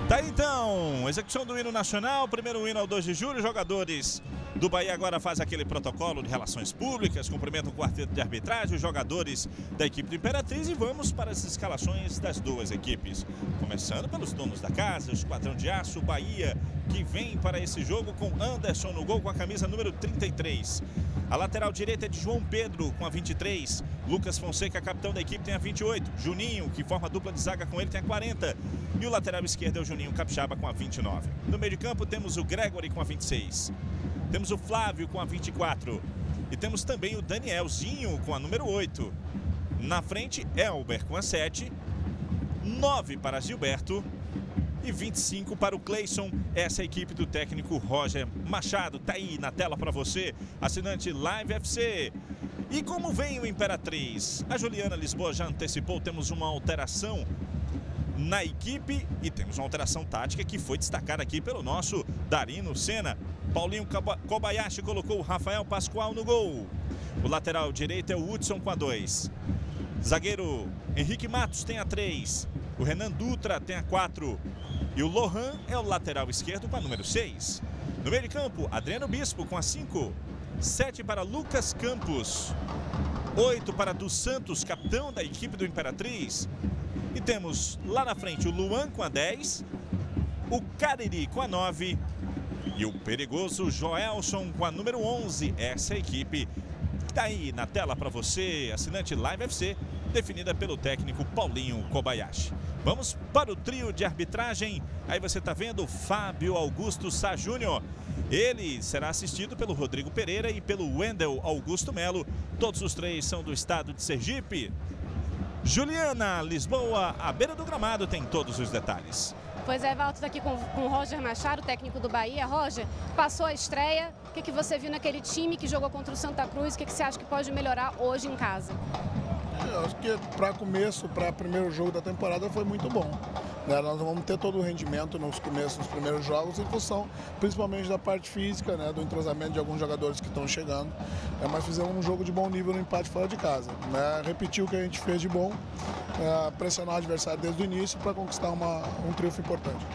Tá então, execução do hino nacional, primeiro hino ao 2 de julho, jogadores do Bahia agora fazem aquele protocolo de relações públicas, cumprimentam o quarteto de arbitragem, os jogadores da equipe do Imperatriz e vamos para as escalações das duas equipes. Começando pelos donos da casa, o Esquadrão de Aço, Bahia, que vem para esse jogo com Anderson no gol com a camisa número 33. A lateral direita é de João Pedro com a 23. Lucas Fonseca, capitão da equipe, tem a 28. Juninho, que forma dupla de zaga com ele, tem a 40. E o lateral esquerdo é o Juninho Capixaba com a 29. No meio de campo temos o Gregory com a 26. Temos o Flávio com a 24. E temos também o Danielzinho com a número 8. Na frente, Elber com a 7. 9 para Gilberto. E 25 para o Cleison. Essa é a equipe do técnico Roger Machado. Tá aí na tela para você, assinante Live FC. E como vem o Imperatriz? A Juliana Lisboa já antecipou, temos uma alteração na equipe e temos uma alteração tática que foi destacada aqui pelo nosso Darino Senna. Paulinho Kobayashi colocou o Rafael Pascoal no gol. O lateral direito é o Hudson com a 2. Zagueiro Henrique Matos tem a 3. O Renan Dutra tem a 4. E o Lohan é o lateral esquerdo com a número 6. No meio de campo, Adriano Bispo com a 5. 7 para Lucas Campos. 8 para Dos Santos, capitão da equipe do Imperatriz. E temos lá na frente o Luan com a 10. O Cariri com a 9. E o perigoso Joelson com a número 11. Essa é a equipe que está aí na tela para você, assinante Live FC, definida pelo técnico Paulinho Kobayashi. Vamos para o trio de arbitragem. Aí você está vendo Fábio Augusto Sá Júnior. Ele será assistido pelo Rodrigo Pereira e pelo Wendel Augusto Melo. Todos os três são do estado de Sergipe. Juliana Lisboa, à beira do gramado, tem todos os detalhes. Pois é, Valto, aqui com o Roger Machado, técnico do Bahia. Roger, passou a estreia. O que você viu naquele time que jogou contra o Santa Cruz? O que você acha que pode melhorar hoje em casa? Eu acho que para primeiro jogo da temporada foi muito bom. Nós não vamos ter todo o rendimento nos primeiros jogos em função principalmente da parte física, do entrosamento de alguns jogadores que estão chegando. Mas fizemos um jogo de bom nível no empate fora de casa. Repetir o que a gente fez de bom, pressionar o adversário desde o início para conquistar um triunfo importante.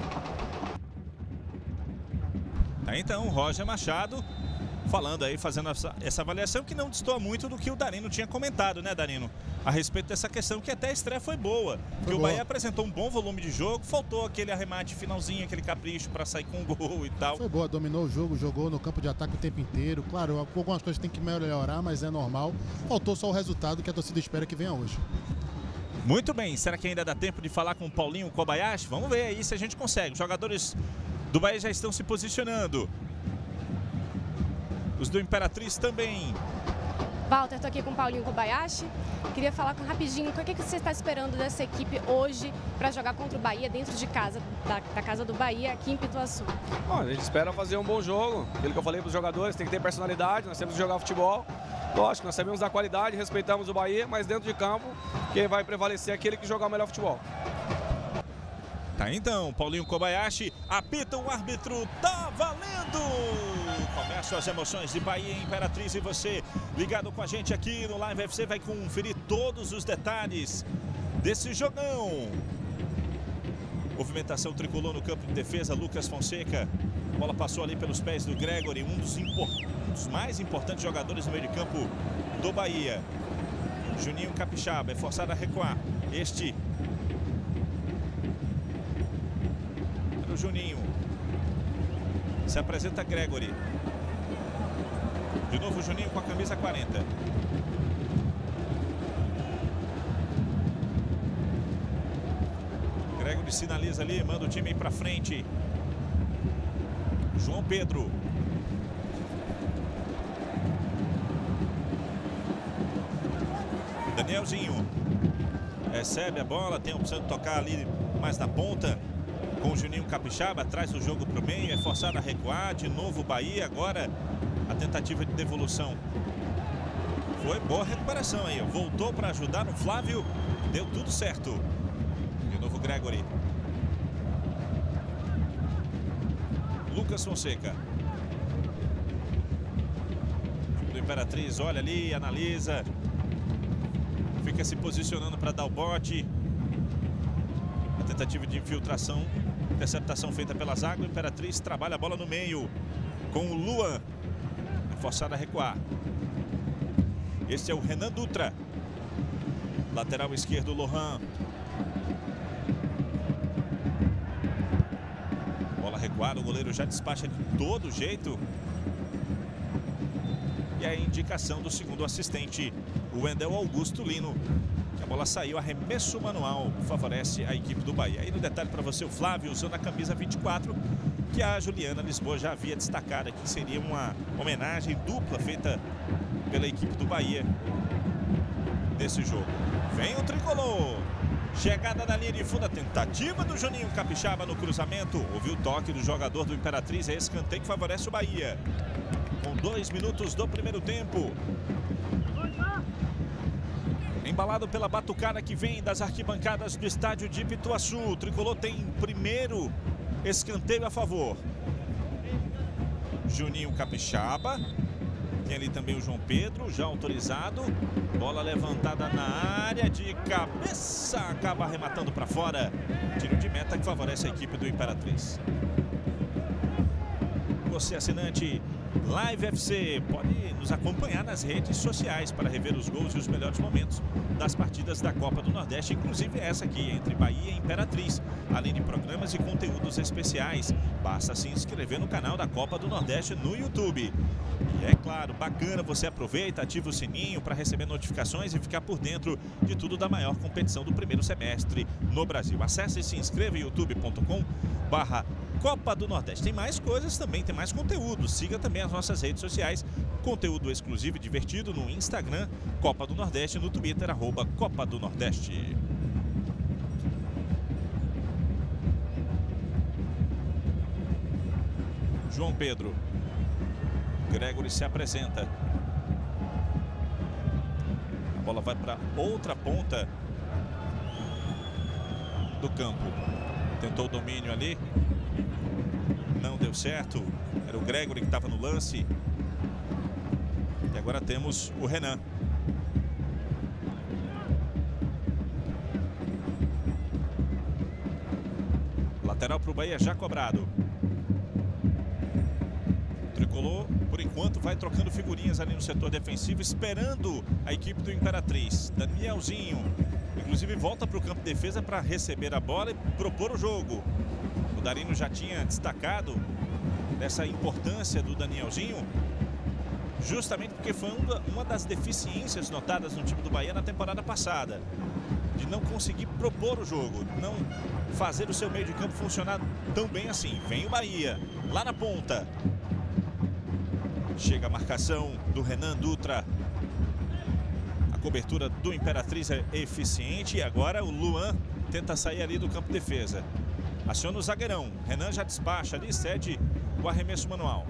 Tá então, Roger Machado falando aí, fazendo essa avaliação que não destoa muito do que o Darino tinha comentado, né, Darino? A respeito dessa questão que até a estreia foi boa. Que o Bahia apresentou um bom volume de jogo, faltou aquele arremate finalzinho, aquele capricho para sair com um gol e tal. Foi boa, dominou o jogo, jogou no campo de ataque o tempo inteiro. Claro, algumas coisas tem que melhorar, mas é normal. Faltou só o resultado que a torcida espera que venha hoje. Muito bem, será que ainda dá tempo de falar com o Paulinho Kobayashi? Vamos ver aí se a gente consegue. Os jogadores do Bahia já estão se posicionando. Os do Imperatriz também. Walter, estou aqui com o Paulinho Kobayashi. Queria falar rapidinho, o que você está esperando dessa equipe hoje para jogar contra o Bahia dentro de casa, da casa do Bahia, aqui em Pituaçu? Bom, a gente espera fazer um bom jogo. Aquilo que eu falei para os jogadores, tem que ter personalidade, nós temos que jogar futebol. Lógico, nós sabemos da qualidade, respeitamos o Bahia, mas dentro de campo, quem vai prevalecer é aquele que jogar o melhor futebol. Tá então, Paulinho Kobayashi, apita o árbitro, tá valendo! Começam as emoções de Bahia e Imperatriz e você ligado com a gente aqui no Live FC vai conferir todos os detalhes desse jogão. Movimentação tricolor no campo de defesa, Lucas Fonseca. A bola passou ali pelos pés do Gregory, um dos mais importantes jogadores no meio de campo do Bahia. Juninho Capixaba é forçado a recuar. Este era o Juninho. Se apresenta Gregory. De novo o Juninho com a camisa 40. Gregory sinaliza ali, manda o time ir para frente. João Pedro. Danielzinho. Recebe a bola, tem a opção de tocar ali mais na ponta. Com o Juninho Capixaba, traz o jogo para o meio, é forçado a recuar, de novo o Bahia, agora a tentativa de devolução. Foi boa recuperação aí, voltou para ajudar no Flávio, deu tudo certo. De novo o Gregory. Lucas Fonseca. O Imperatriz olha ali, analisa. Fica se posicionando para dar o bote. A tentativa de infiltração Interceptação feita pela zaga. O Imperatriz trabalha a bola no meio com o Luan. É forçado a recuar. Este é o Renan Dutra. Lateral esquerdo, Lohan. Bola recuada, o goleiro já despacha de todo jeito. E a indicação do segundo assistente, o Wendel Augusto Lino. A bola saiu, arremesso manual, favorece a equipe do Bahia. Aí no detalhe para você, o Flávio usando a camisa 24, que a Juliana Lisboa já havia destacado aqui, seria uma homenagem dupla feita pela equipe do Bahia nesse jogo. Vem o tricolor. Chegada na linha de fundo, a tentativa do Juninho Capixaba no cruzamento. Houve o toque do jogador do Imperatriz, é escanteio que favorece o Bahia. Com 2 minutos do primeiro tempo. Embalado pela batucada que vem das arquibancadas do estádio de Pituaçu. O tricolor tem primeiro escanteio a favor. Juninho Capixaba. Tem ali também o João Pedro, já autorizado. Bola levantada na área de cabeça. Acaba arrematando para fora. Tiro de meta que favorece a equipe do Imperatriz. Você, assinante Live FC, pode nos acompanhar nas redes sociais para rever os gols e os melhores momentos das partidas da Copa do Nordeste, inclusive essa aqui, entre Bahia e Imperatriz, além de programas e conteúdos especiais. Basta se inscrever no canal da Copa do Nordeste no YouTube. E é claro, bacana, você aproveita, ativa o sininho para receber notificações e ficar por dentro de tudo da maior competição do primeiro semestre no Brasil. Acesse e se inscreva em youtube.com/Copa do Nordeste. Tem mais coisas também, tem mais conteúdo. Siga também as nossas redes sociais. Conteúdo exclusivo e divertido no Instagram, Copa do Nordeste, no Twitter, @Copa do Nordeste. João Pedro. Gregory se apresenta. A bola vai para outra ponta do campo. Tentou o domínio ali. Não deu certo. Era o Gregory que estava no lance. E agora temos o Renan. Lateral para o Bahia já cobrado. O tricolor, por enquanto, vai trocando figurinhas ali no setor defensivo, esperando a equipe do Imperatriz. Danielzinho, inclusive, volta para o campo de defesa para receber a bola e propor o jogo. O Darino já tinha destacado essa importância do Danielzinho, justamente porque foi uma das deficiências notadas no time do Bahia na temporada passada, de não conseguir propor o jogo, não fazer o seu meio de campo funcionar tão bem assim. Vem o Bahia, lá na ponta. Chega a marcação do Renan Dutra. A cobertura do Imperatriz é eficiente e agora o Luan tenta sair ali do campo de defesa. Aciona o zagueirão. Renan já despacha ali, cede o arremesso manual.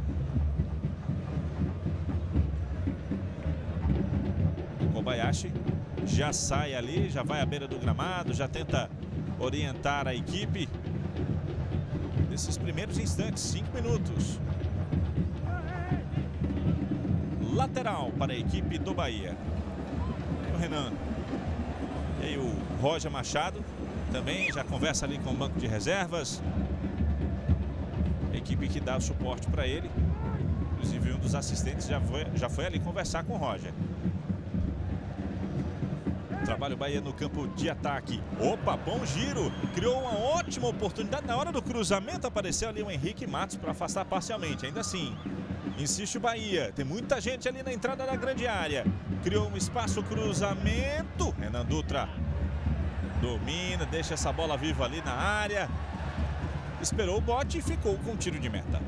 O Kobayashi já sai ali, já vai à beira do gramado, já tenta orientar a equipe. Nesses primeiros instantes, 5 minutos. Lateral para a equipe do Bahia. E o Renan. E aí o Roger Machado também já conversa ali com o banco de reservas. A equipe que dá o suporte para ele. Inclusive um dos assistentes já foi ali conversar com o Roger. Trabalha o Bahia no campo de ataque. Opa, bom giro. Criou uma ótima oportunidade. Na hora do cruzamento apareceu ali o Henrique Matos para afastar parcialmente. Ainda assim, insiste o Bahia. Tem muita gente ali na entrada da grande área. Criou um espaço, cruzamento. Renan Dutra domina, deixa essa bola viva ali na área. Esperou o bote e ficou com tiro de meta.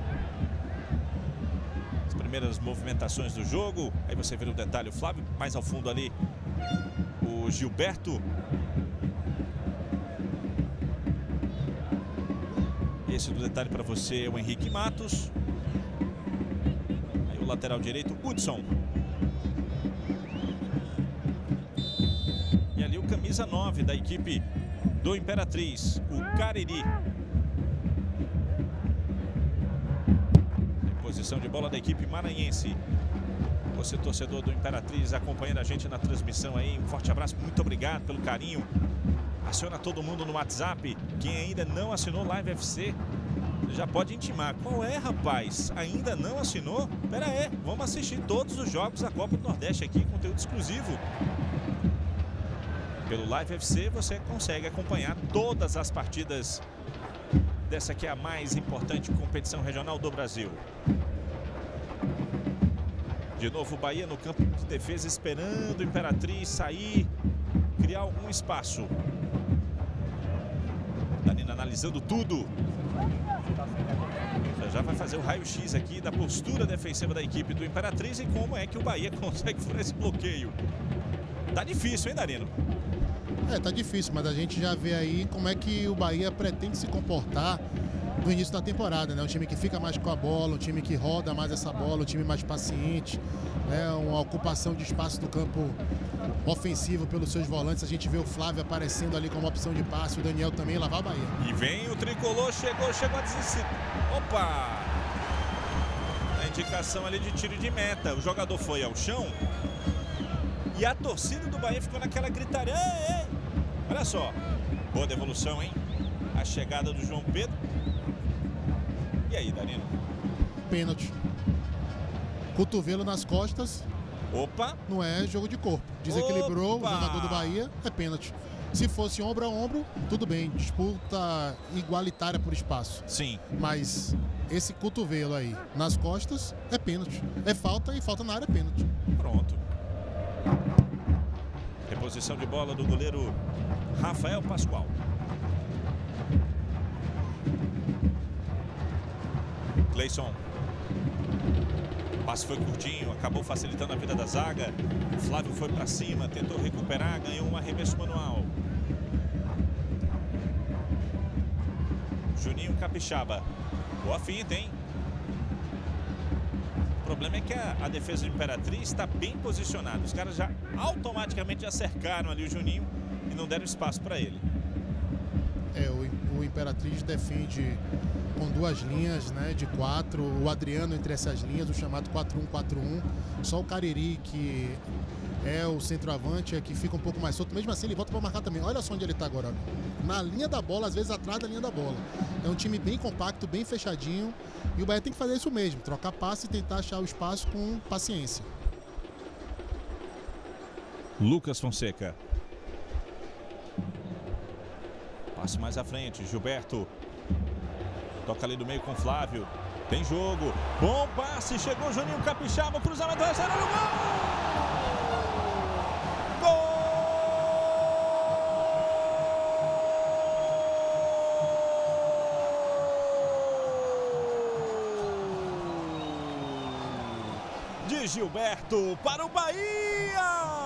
As primeiras movimentações do jogo. Aí você vê o detalhe, o Flávio. Mais ao fundo ali, o Gilberto. Esse do detalhe para você é o Henrique Matos. Aí o lateral direito, Hudson. E ali o camisa 9 da equipe do Imperatriz, o Cariri. Posição de bola da equipe maranhense. Você, torcedor do Imperatriz, acompanhando a gente na transmissão aí. Um forte abraço, muito obrigado pelo carinho. Aciona todo mundo no WhatsApp. Quem ainda não assinou Live FC, já pode intimar. Qual é, rapaz? Ainda não assinou? Pera aí, vamos assistir todos os jogos da Copa do Nordeste aqui, conteúdo exclusivo. Pelo Live FC você consegue acompanhar todas as partidas dessa que é a mais importante competição regional do Brasil. De novo o Bahia no campo de defesa, esperando o Imperatriz sair, criar algum espaço. Danilo analisando tudo. Já vai fazer o raio-x aqui da postura defensiva da equipe do Imperatriz e como é que o Bahia consegue furar esse bloqueio. Tá difícil, hein, Danilo? Tá difícil, mas a gente já vê aí como é que o Bahia pretende se comportar no início da temporada, né? Um time que fica mais com a bola, um time que roda mais essa bola, um time mais paciente, né? Uma ocupação de espaço do campo ofensivo pelos seus volantes. A gente vê o Flávio aparecendo ali como opção de passe, o Daniel também, lá vai o Bahia. E vem o tricolor, chegou a desistir. Opa! A indicação ali de tiro de meta. O jogador foi ao chão e a torcida do Bahia ficou naquela gritaria. Ei, ei! Olha só, boa devolução, hein? A chegada do João Pedro. E aí, Danilo? Pênalti. Cotovelo nas costas. Opa! Não é jogo de corpo. Desequilibrou o jogador do Bahia, é pênalti. Se fosse ombro a ombro, tudo bem. Disputa igualitária por espaço. Sim. Mas esse cotovelo aí nas costas é pênalti. É falta e falta na área é pênalti. Pronto. Reposição de bola do goleiro Rafael Pascoal. Cleison. O passe foi curtinho, acabou facilitando a vida da zaga. Flávio foi para cima, tentou recuperar, ganhou um arremesso manual. Juninho Capixaba. Boa finta, hein? O problema é que a defesa do Imperatriz está bem posicionada. Os caras já automaticamente já cercaram ali o Juninho e não deram espaço para ele. O Imperatriz defende com duas linhas, né, de 4. O Adriano entre essas linhas, o chamado 4-1-4-1. Só o Cariri, que é o centroavante, é que fica um pouco mais solto. Mesmo assim, ele volta para marcar também. Olha só onde ele está agora. Na linha da bola, às vezes atrás da linha da bola. É um time bem compacto, bem fechadinho. E o Bahia tem que fazer isso mesmo. Trocar passe e tentar achar o espaço com paciência. Lucas Fonseca. Passe mais à frente, Gilberto. Toca ali no meio com Flávio. Tem jogo. Bom passe, chegou o Juninho Capixaba, cruzamento, recebe no gol! Gol! De Gilberto para o Bahia!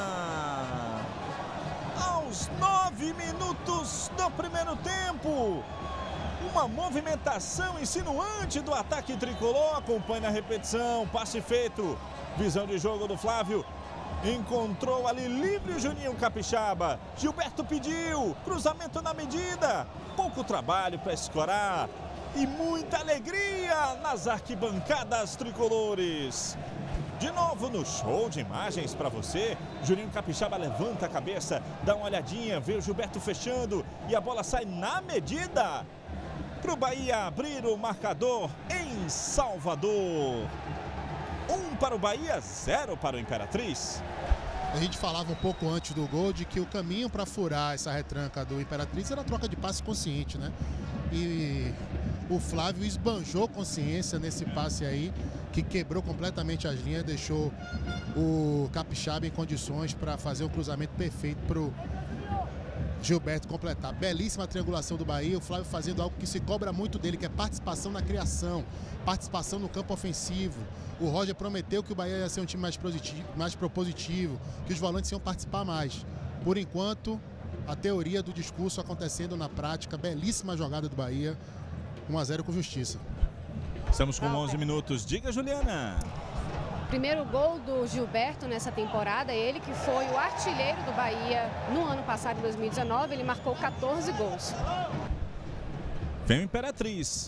Aos 9 minutos do primeiro tempo. Uma movimentação insinuante do ataque tricolor. Acompanha a repetição. Passe feito. Visão de jogo do Flávio. Encontrou ali livre o Juninho Capixaba. Gilberto pediu. Cruzamento na medida. Pouco trabalho para escorar. E muita alegria nas arquibancadas tricolores. De novo no show de imagens para você. Juninho Capixaba levanta a cabeça, dá uma olhadinha, vê o Gilberto fechando e a bola sai na medida para o Bahia abrir o marcador em Salvador. 1 para o Bahia, 0 para o Imperatriz. A gente falava um pouco antes do gol de que o caminho para furar essa retranca do Imperatriz era a troca de passe consciente, né? E o Flávio esbanjou consciência nesse passe aí, que quebrou completamente as linhas, deixou o Capixaba em condições para fazer um cruzamento perfeito para o Gilberto completar. Belíssima triangulação do Bahia, o Flávio fazendo algo que se cobra muito dele, que é participação na criação, participação no campo ofensivo. O Roger prometeu que o Bahia ia ser um time mais propositivo, que os volantes iam participar mais. Por enquanto, a teoria do discurso acontecendo na prática, belíssima jogada do Bahia, 1-0 com justiça. Estamos com 11 minutos. Diga, Juliana. Primeiro gol do Gilberto nessa temporada, ele que foi o artilheiro do Bahia no ano passado, em 2019, ele marcou 14 gols. Vem o Imperatriz.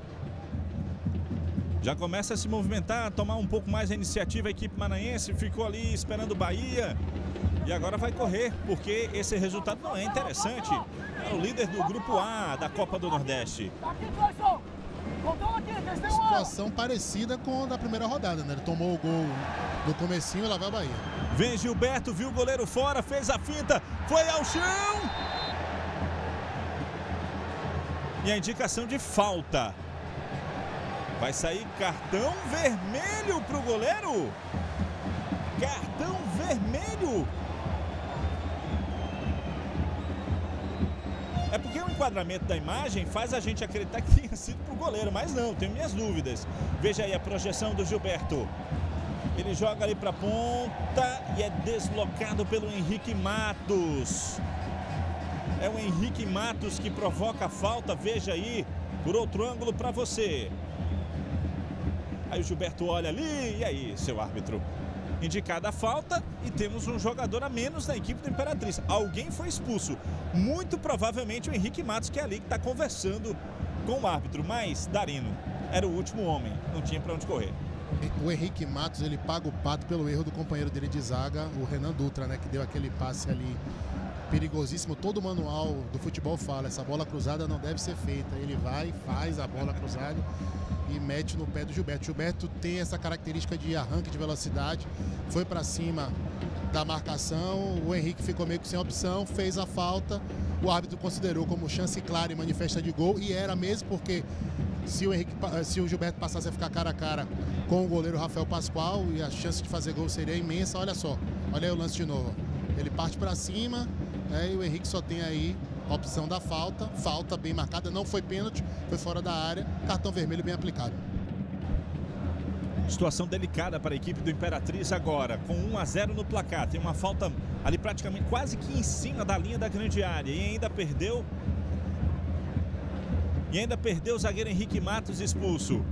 Já começa a se movimentar, a tomar um pouco mais a iniciativa a equipe maranhense, ficou ali esperando o Bahia. E agora vai correr, porque esse resultado não é interessante. É o líder do Grupo A da Copa do Nordeste. Situação parecida com a da primeira rodada, né? Ele tomou o gol no comecinho e lá vai o Bahia. Vem Gilberto, viu o goleiro fora, fez a finta, foi ao chão. E a indicação de falta. Vai sair cartão vermelho para o goleiro. Cartão vermelho. É porque o enquadramento da imagem faz a gente acreditar que tenha sido para o goleiro, mas não, tenho minhas dúvidas. Veja aí a projeção do Gilberto. Ele joga ali para a ponta e é deslocado pelo Henrique Matos. É o Henrique Matos que provoca a falta, veja aí, por outro ângulo para você. Aí o Gilberto olha ali, e aí, seu árbitro? Indicada a falta e temos um jogador a menos na equipe do Imperatriz. Alguém foi expulso. Muito provavelmente o Henrique Matos, que é ali que está conversando com o árbitro. Mas Darino era o último homem, não tinha para onde correr. O Henrique Matos, ele paga o pato pelo erro do companheiro dele de zaga, o Renan Dutra, né? Que deu aquele passe ali perigosíssimo. Todo o manual do futebol fala, essa bola cruzada não deve ser feita. Ele vai, faz a bola cruzada e mete no pé do Gilberto. Gilberto tem essa característica de arranque de velocidade, foi para cima da marcação, o Henrique ficou meio que sem opção, fez a falta, o árbitro considerou como chance clara e manifesta de gol, e era mesmo, porque se o Gilberto passasse a ficar cara a cara com o goleiro Rafael Pascoal, e a chance de fazer gol seria imensa. Olha só, olha aí o lance de novo, ele parte para cima, né, e o Henrique só tem aí a opção da falta, falta bem marcada, não foi pênalti, foi fora da área, cartão vermelho bem aplicado. Situação delicada para a equipe do Imperatriz agora, com 1-0 no placar. Tem uma falta ali praticamente quase que em cima da linha da grande área. E ainda perdeu o zagueiro Henrique Matos expulso.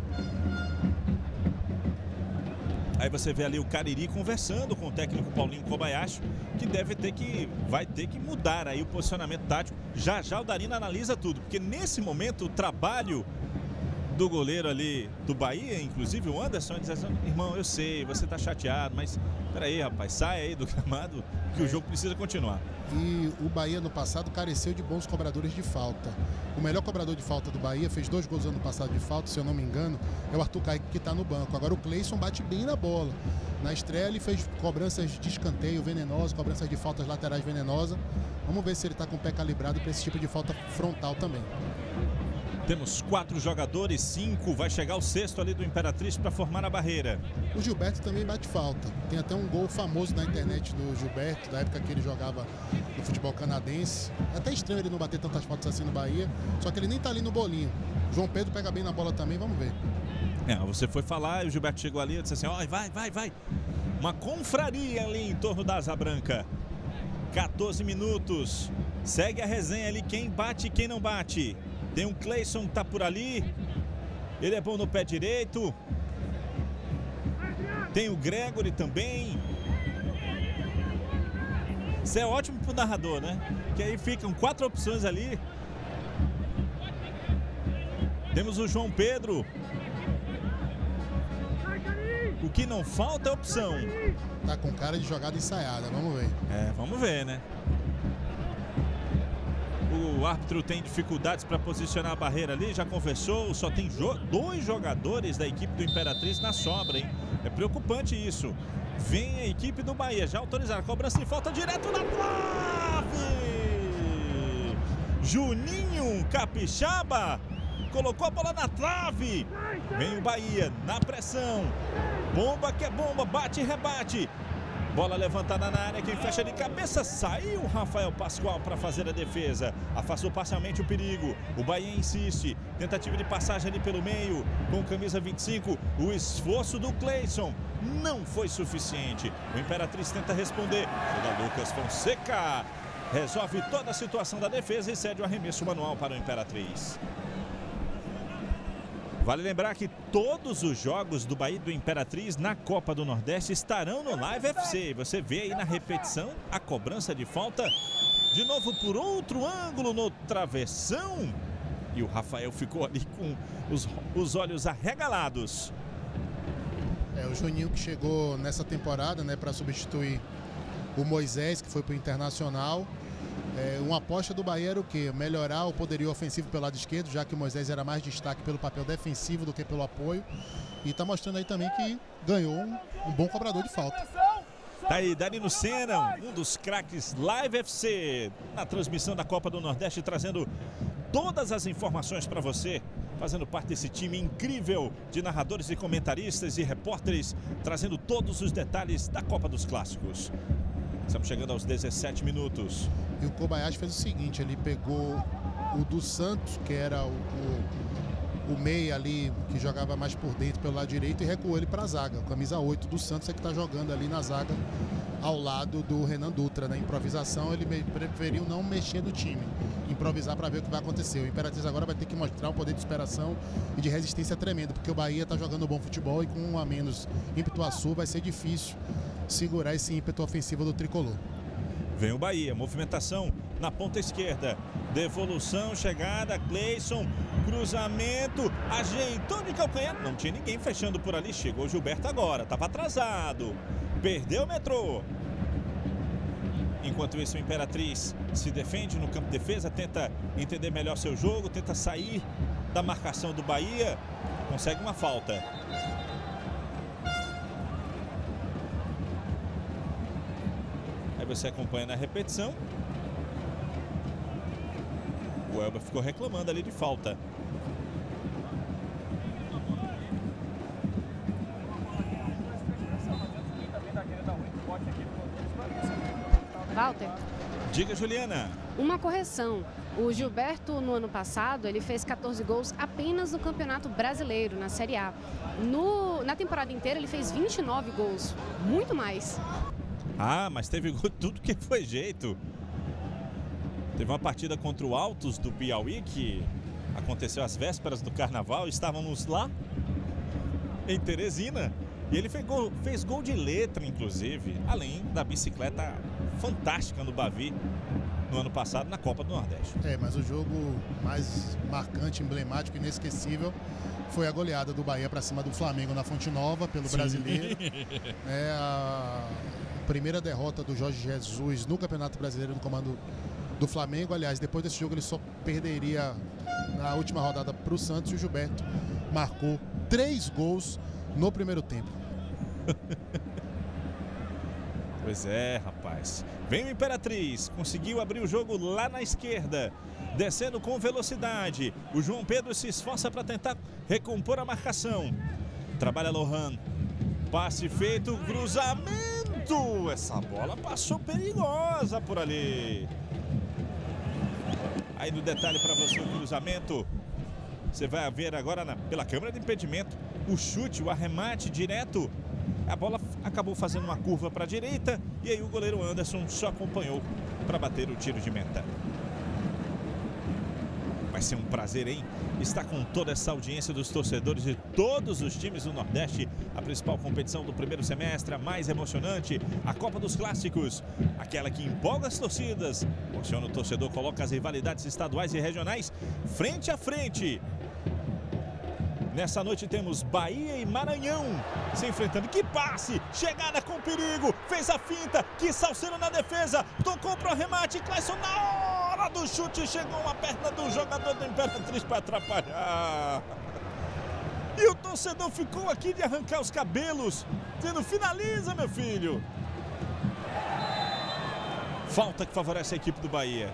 Aí você vê ali o Cariri conversando com o técnico Paulinho Kobayashi, que vai ter que mudar aí o posicionamento tático. Já já o Darino analisa tudo, porque nesse momento o trabalho do goleiro ali do Bahia, inclusive o Anderson, diz assim: irmão, eu sei, você tá chateado, mas peraí, rapaz, sai aí do gramado que o jogo precisa continuar. E o Bahia no passado careceu de bons cobradores de falta. O melhor cobrador de falta do Bahia, fez 2 gols ano passado de falta, se eu não me engano, é o Arthur Kaique, que está no banco. Agora o Cleison bate bem na bola. Na estreia ele fez cobranças de escanteio venenoso, cobranças de faltas laterais venenosas. Vamos ver se ele está com o pé calibrado para esse tipo de falta frontal também. Temos 4 jogadores, 5, vai chegar o 6º ali do Imperatriz para formar a barreira. O Gilberto também bate falta. Tem até um gol famoso na internet do Gilberto, da época que ele jogava no futebol canadense. É até estranho ele não bater tantas faltas assim no Bahia, só que ele nem tá ali no bolinho. João Pedro pega bem na bola também, vamos ver. Você foi falar e o Gilberto chegou ali e disse assim: ó, vai. Uma confraria ali em torno da Asa Branca. 14 minutos. Segue a resenha ali, quem bate e quem não bate. Tem um Cleison que tá por ali. Ele é bom no pé direito. Tem o Gregory também. Isso é ótimo pro narrador, né? Que aí ficam 4 opções ali. Temos o João Pedro. O que não falta é opção. Tá com cara de jogada ensaiada, vamos ver. Vamos ver, né? O árbitro tem dificuldades para posicionar a barreira ali, já conversou, só tem 2 jogadores da equipe do Imperatriz na sobra, hein? É preocupante isso. Vem a equipe do Bahia, já autorizaram, cobrança de falta direto na trave! Juninho Capixaba colocou a bola na trave. Vem o Bahia na pressão. Bomba que é bomba, bate e rebate. Bola levantada na área, quem fecha de cabeça, saiu o Rafael Pascoal para fazer a defesa. Afastou parcialmente o perigo, o Bahia insiste, tentativa de passagem ali pelo meio, com camisa 25, o esforço do Cleison não foi suficiente. O Imperatriz tenta responder, o Lucas Fonseca resolve toda a situação da defesa e cede o arremesso manual para o Imperatriz. Vale lembrar que todos os jogos do Bahia e do Imperatriz na Copa do Nordeste estarão no Live FC. Você vê aí na repetição a cobrança de falta. De novo por outro ângulo no travessão. E o Rafael ficou ali com os olhos arregalados. O Juninho que chegou nessa temporada, né, para substituir o Moisés, que foi para o Internacional. Uma aposta do Bahia era o quê? Melhorar o poderio ofensivo pelo lado esquerdo, já que o Moisés era mais destaque pelo papel defensivo do que pelo apoio. E está mostrando aí também que ganhou um bom cobrador de falta. Tá aí, Danilo Senna, um dos craques Live FC, na transmissão da Copa do Nordeste, trazendo todas as informações para você, fazendo parte desse time incrível de narradores e comentaristas e repórteres, trazendo todos os detalhes da Copa dos Clássicos. Estamos chegando aos 17 minutos. E o Kobayashi fez o seguinte, ele pegou o do Santos, que era o meia ali, que jogava mais por dentro pelo lado direito, e recuou ele para a zaga. O camisa 8 do Santos é que está jogando ali na zaga ao lado do Renan Dutra. Na improvisação, ele preferiu não mexer no time, improvisar para ver o que vai acontecer. O Imperatriz agora vai ter que mostrar um poder de superação e de resistência tremendo, porque o Bahia está jogando bom futebol e com um a menos em Pituaçu vai ser difícil segurar esse ímpeto ofensivo do tricolor. Vem o Bahia, movimentação na ponta esquerda, devolução, chegada, Cleison, cruzamento, ajeitou de calcanhar, não tinha ninguém fechando por ali, chegou o Gilberto agora, estava atrasado, perdeu o metrô. Enquanto isso, o Imperatriz se defende no campo de defesa, tenta entender melhor seu jogo, tenta sair da marcação do Bahia, consegue uma falta. Você acompanha na repetição. O Elber ficou reclamando ali de falta. Walter. Diga, Juliana. Uma correção. O Gilberto, no ano passado, ele fez 14 gols apenas no Campeonato Brasileiro, na Série A. Na temporada inteira, ele fez 29 gols. Muito mais. Ah, mas teve gol tudo que foi jeito. Teve uma partida contra o Altos do Piauí que aconteceu às vésperas do Carnaval. Estávamos lá em Teresina e ele fez gol de letra, inclusive, além da bicicleta fantástica no Bavi no ano passado na Copa do Nordeste. Mas o jogo mais marcante, emblemático, inesquecível foi a goleada do Bahia para cima do Flamengo na Fonte Nova pelo Brasileiro. A primeira derrota do Jorge Jesus no Campeonato Brasileiro no comando do Flamengo. Aliás, depois desse jogo ele só perderia na última rodada para o Santos, e o Gilberto marcou 3 gols no primeiro tempo. Pois é, rapaz. Vem o Imperatriz, conseguiu abrir o jogo lá na esquerda, descendo com velocidade. O João Pedro se esforça para tentar recompor a marcação. Trabalha Lohan. Passe feito, cruzamento. Essa bola passou perigosa por ali. Aí no detalhe para você o cruzamento. Você vai ver agora pela câmera de impedimento o chute, o arremate direto. A bola acabou fazendo uma curva para a direita e aí o goleiro Anderson só acompanhou para bater o tiro de meta. Vai ser um prazer, hein? Estar com toda essa audiência dos torcedores de todos os times do Nordeste. A principal competição do primeiro semestre, a mais emocionante, a Copa dos Clássicos. Aquela que empolga as torcidas, emociona o torcedor, coloca as rivalidades estaduais e regionais frente a frente. Nessa noite temos Bahia e Maranhão se enfrentando. Que passe! Chegada com perigo! Fez a finta! Que salseiro na defesa! Tocou para o arremate! Cleison na hora do chute! Chegou uma perna do jogador do Imperatriz para atrapalhar. E o torcedor ficou aqui de arrancar os cabelos, dizendo: finaliza, meu filho! Falta que favorece a equipe do Bahia.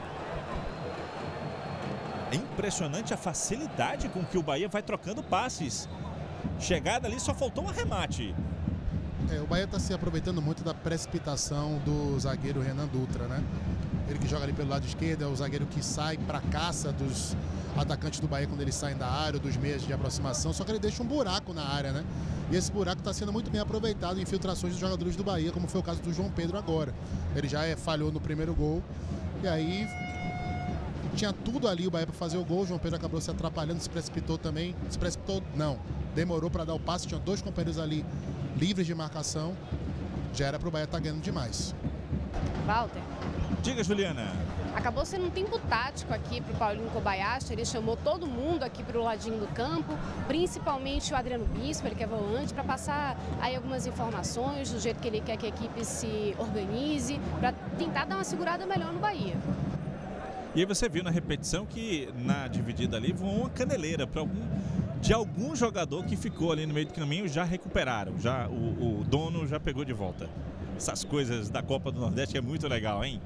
É impressionante a facilidade com que o Bahia vai trocando passes. Chegada ali, só faltou um arremate. O Bahia está se aproveitando muito da precipitação do zagueiro Renan Dutra, né? Ele que joga ali pelo lado esquerdo, é o zagueiro que sai para a caça dos atacantes do Bahia quando eles saem da área, dos meias de aproximação, só que ele deixa um buraco na área, né? E esse buraco está sendo muito bem aproveitado em infiltrações dos jogadores do Bahia, como foi o caso do João Pedro agora. Ele já falhou no primeiro gol, e aí tinha tudo ali o Bahia para fazer o gol. O João Pedro acabou se atrapalhando, se precipitou também. Se precipitou, não. Demorou para dar o passe. Tinha 2 companheiros ali livres de marcação. Já era para o Bahia estar ganhando demais. Walter. Diga, Juliana. Acabou sendo um tempo tático aqui para o Paulinho Kobayashi, ele chamou todo mundo aqui para o ladinho do campo, principalmente o Adriano Bispo, ele que é volante, para passar aí algumas informações do jeito que ele quer que a equipe se organize, para tentar dar uma segurada melhor no Bahia. E aí você viu na repetição que na dividida ali voou uma caneleira para algum jogador que ficou ali no meio do caminho, já recuperaram, já o dono já pegou de volta. Essas coisas da Copa do Nordeste é muito legal, hein?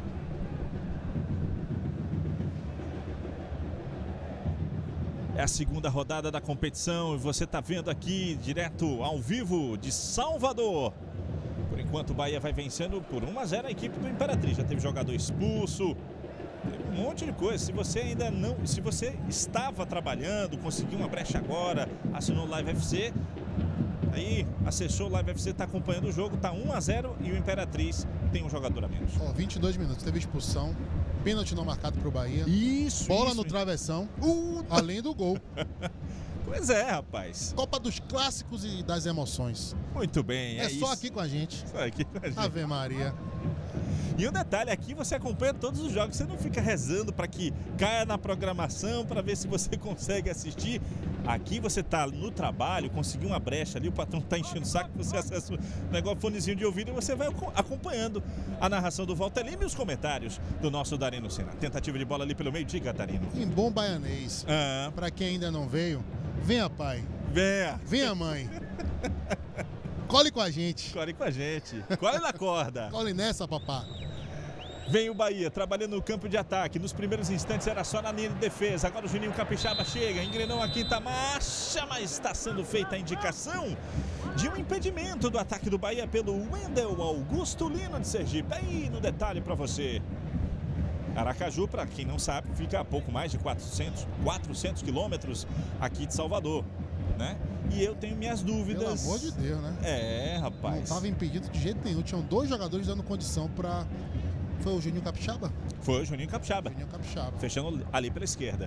É a segunda rodada da competição e você está vendo aqui direto ao vivo de Salvador. Por enquanto o Bahia vai vencendo por 1-0 a equipe do Imperatriz. Já teve jogador expulso, teve um monte de coisa. Se você ainda não, se você estava trabalhando, conseguiu uma brecha agora, assinou o Live FC, aí acessou o Live FC, está acompanhando o jogo, está 1-0 e o Imperatriz tem um jogador a menos. 22 minutos, teve expulsão, pênalti não marcado para o Bahia. Isso, bola isso, no travessão, além do gol. Pois é, rapaz. Copa dos clássicos e das emoções. Muito bem, É só isso. aqui com a gente. Só aqui com a gente. Ave Maria. E um detalhe, aqui você acompanha todos os jogos, você não fica rezando para que caia na programação para ver se você consegue assistir. Aqui você está no trabalho, conseguiu uma brecha ali, o patrão está enchendo o saco, você acessa o negócio, fonezinho de ouvido e você vai acompanhando a narração do Walter Lima e os comentários do nosso Darino Senna. Tentativa de bola ali pelo meio, diga, Darino. Em bom baianês, para quem ainda não veio, venha pai, venha mãe. Cole com a gente. Cole com a gente. Cole na corda. Cole nessa, papá. Vem o Bahia, trabalhando no campo de ataque. Nos primeiros instantes era só na linha de defesa. Agora o Juninho Capixaba chega, engrenou a quinta marcha, mas está sendo feita a indicação de um impedimento do ataque do Bahia pelo Wendel Augusto Lino de Sergipe. Aí no detalhe para você. Aracaju, para quem não sabe, fica a pouco mais de 400 quilômetros aqui de Salvador, né? E eu tenho minhas dúvidas. Pelo amor de Deus, né? É, rapaz. Não estava impedido de jeito nenhum. Tinham dois jogadores dando condição para... Foi o Juninho Capixaba? Foi o Juninho Capixaba. Juninho Capixaba. Fechando ali pela esquerda.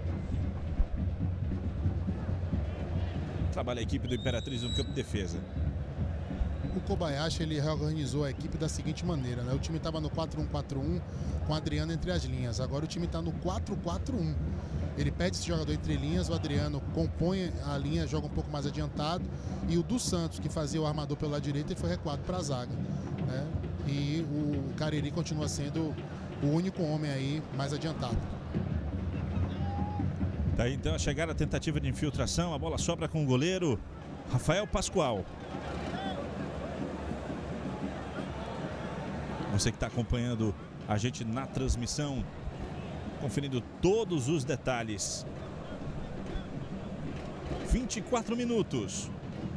Trabalha a equipe do Imperatriz no campo de defesa. O Kobayashi, ele reorganizou a equipe da seguinte maneira, né? O time estava no 4-1-4-1 com o Adriano entre as linhas. Agora o time está no 4-4-1. Ele pede esse jogador entre linhas, o Adriano compõe a linha, joga um pouco mais adiantado. E o do Santos, que fazia o armador pelo lado direito, ele foi recuado para a zaga, né? E o Cariri continua sendo o único homem aí mais adiantado. Daí então a chegada, a tentativa de infiltração, a bola sobra com o goleiro Rafael Pascoal. Você que está acompanhando a gente na transmissão, conferindo todos os detalhes. 24 minutos.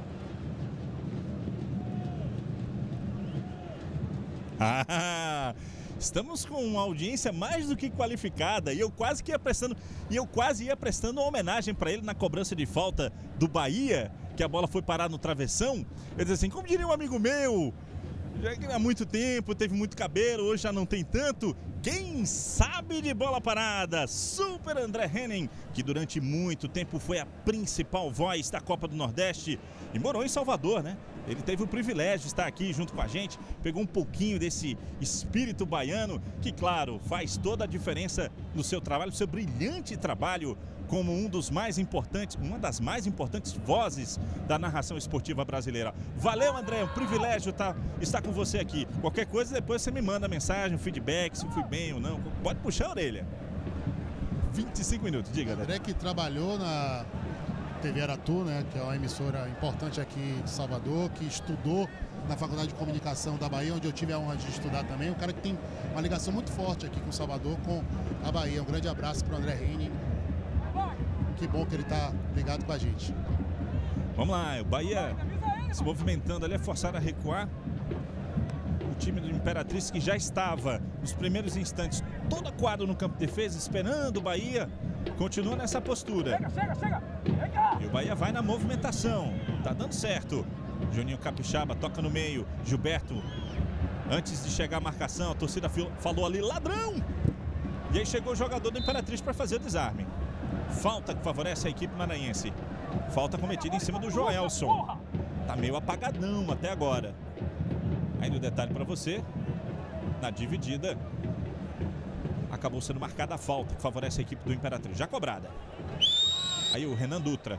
Estamos com uma audiência mais do que qualificada e eu quase ia prestando uma homenagem para ele na cobrança de falta do Bahia, que a bola foi parar no travessão. Eu disse assim, como diria um amigo meu, já há muito tempo, teve muito cabelo, hoje já não tem tanto. Quem sabe de bola parada? Super André Henning, que durante muito tempo foi a principal voz da Copa do Nordeste e morou em Salvador, né? Ele teve o privilégio de estar aqui junto com a gente, pegou um pouquinho desse espírito baiano, que, claro, faz toda a diferença no seu trabalho, no seu brilhante trabalho como uma das mais importantes vozes da narração esportiva brasileira. Valeu, André, é um privilégio estar com você aqui. Qualquer coisa, depois você me manda mensagem, um feedback, se fui bem ou não. Pode puxar a orelha. 25 minutos, diga, André. André, que trabalhou na TV Aratu, né, que é uma emissora importante aqui de Salvador, que estudou na Faculdade de Comunicação da Bahia, onde eu tive a honra de estudar também. Um cara que tem uma ligação muito forte aqui com Salvador, com a Bahia. Um grande abraço para o André Henning. Que bom que ele está ligado com a gente. Vamos lá, o Bahia se movimentando ali, é forçado a recuar. O time do Imperatriz, que já estava nos primeiros instantes todo acuado no campo de defesa, esperando o Bahia, continua nessa postura. E o Bahia vai na movimentação, tá dando certo. Juninho Capixaba toca no meio, Gilberto, antes de chegar a marcação, a torcida falou ali, ladrão! E aí chegou o jogador do Imperatriz para fazer o desarme. Falta que favorece a equipe maranhense. Falta cometida em cima do Joelson. Tá meio apagadão até agora. Aí no detalhe para você, na dividida, acabou sendo marcada a falta, que favorece a equipe do Imperatriz. Já cobrada. Aí o Renan Dutra.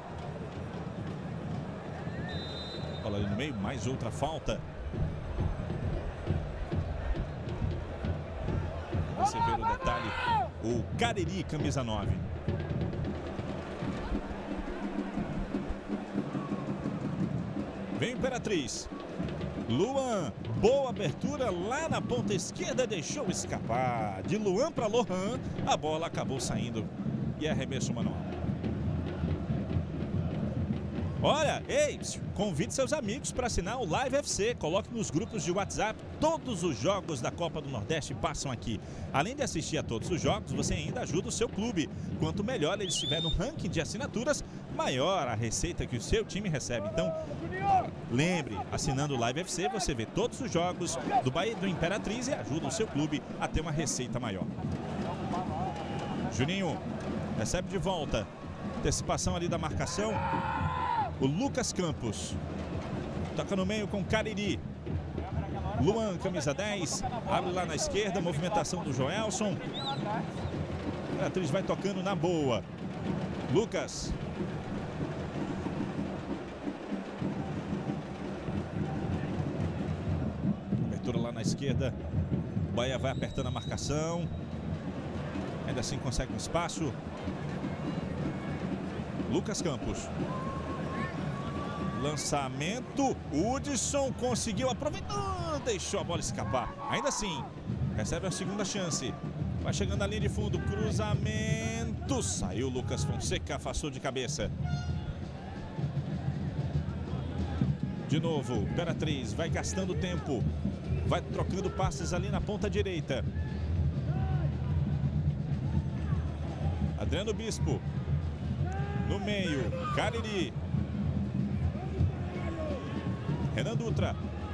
Bola ali no meio, mais outra falta. Você vê o detalhe, o Cariri, camisa 9. Vem o Imperatriz. Luan, boa abertura lá na ponta esquerda, deixou escapar. De Luan para Lohan, a bola acabou saindo e é arremesso manual. Olha, ei, convide seus amigos para assinar o Live FC. Coloque nos grupos de WhatsApp. Todos os jogos da Copa do Nordeste passam aqui. Além de assistir a todos os jogos, você ainda ajuda o seu clube. Quanto melhor ele estiver no ranking de assinaturas, maior a receita que o seu time recebe. Então, lembre, assinando o Live FC, você vê todos os jogos do Bahia e do Imperatriz e ajuda o seu clube a ter uma receita maior. Juninho recebe de volta. Antecipação ali da marcação. O Lucas Campos toca no meio com Cariri. Luan, camisa 10, abre lá na esquerda, movimentação do Joelson. A Imperatriz vai tocando na boa. Lucas. Abertura lá na esquerda. O Bahia vai apertando a marcação. Ainda assim consegue um espaço. Lucas Campos. Lançamento, Hudson conseguiu aproveitar, deixou a bola escapar. Ainda assim, recebe a segunda chance. Vai chegando na linha de fundo, cruzamento. Saiu Lucas Fonseca, afastou de cabeça. De novo, Imperatriz vai gastando tempo. Vai trocando passes ali na ponta direita. Adriano Bispo. No meio, Cariri. Renan Dutra.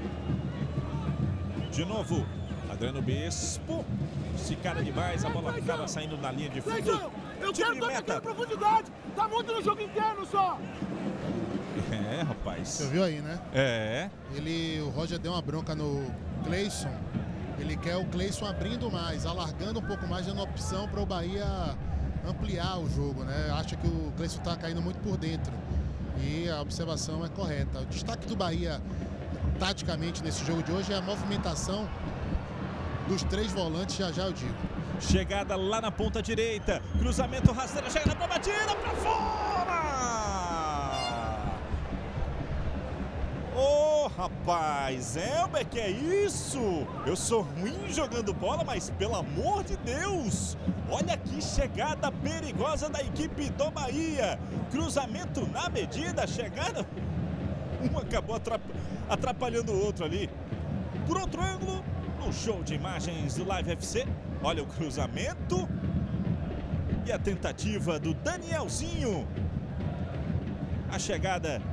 De novo, Adriano Bispo. Se cara demais, a bola acaba saindo na linha de fundo. Eu quero tocar aqui na profundidade. Tá muito no jogo inteiro só. É, rapaz. Você viu aí, né? É. O Roger deu uma bronca no Cleison. Ele quer o Cleison abrindo mais, alargando um pouco mais, dando opção para o Bahia ampliar o jogo, né? Acha que o Cleison tá caindo muito por dentro. E a observação é correta. O destaque do Bahia, taticamente, nesse jogo de hoje é a movimentação dos três volantes, já eu digo. Chegada lá na ponta direita. Cruzamento rasteiro, chega pra batida, pra fora! Ô, rapaz, Elber, que é isso? Eu sou ruim jogando bola, mas pelo amor de Deus! Olha que chegada perigosa da equipe do Bahia. Cruzamento na medida, chegada. Um acabou atrapalhando o outro ali. Por outro ângulo, no show de imagens do Live FC. Olha o cruzamento. E a tentativa do Danielzinho. A chegada.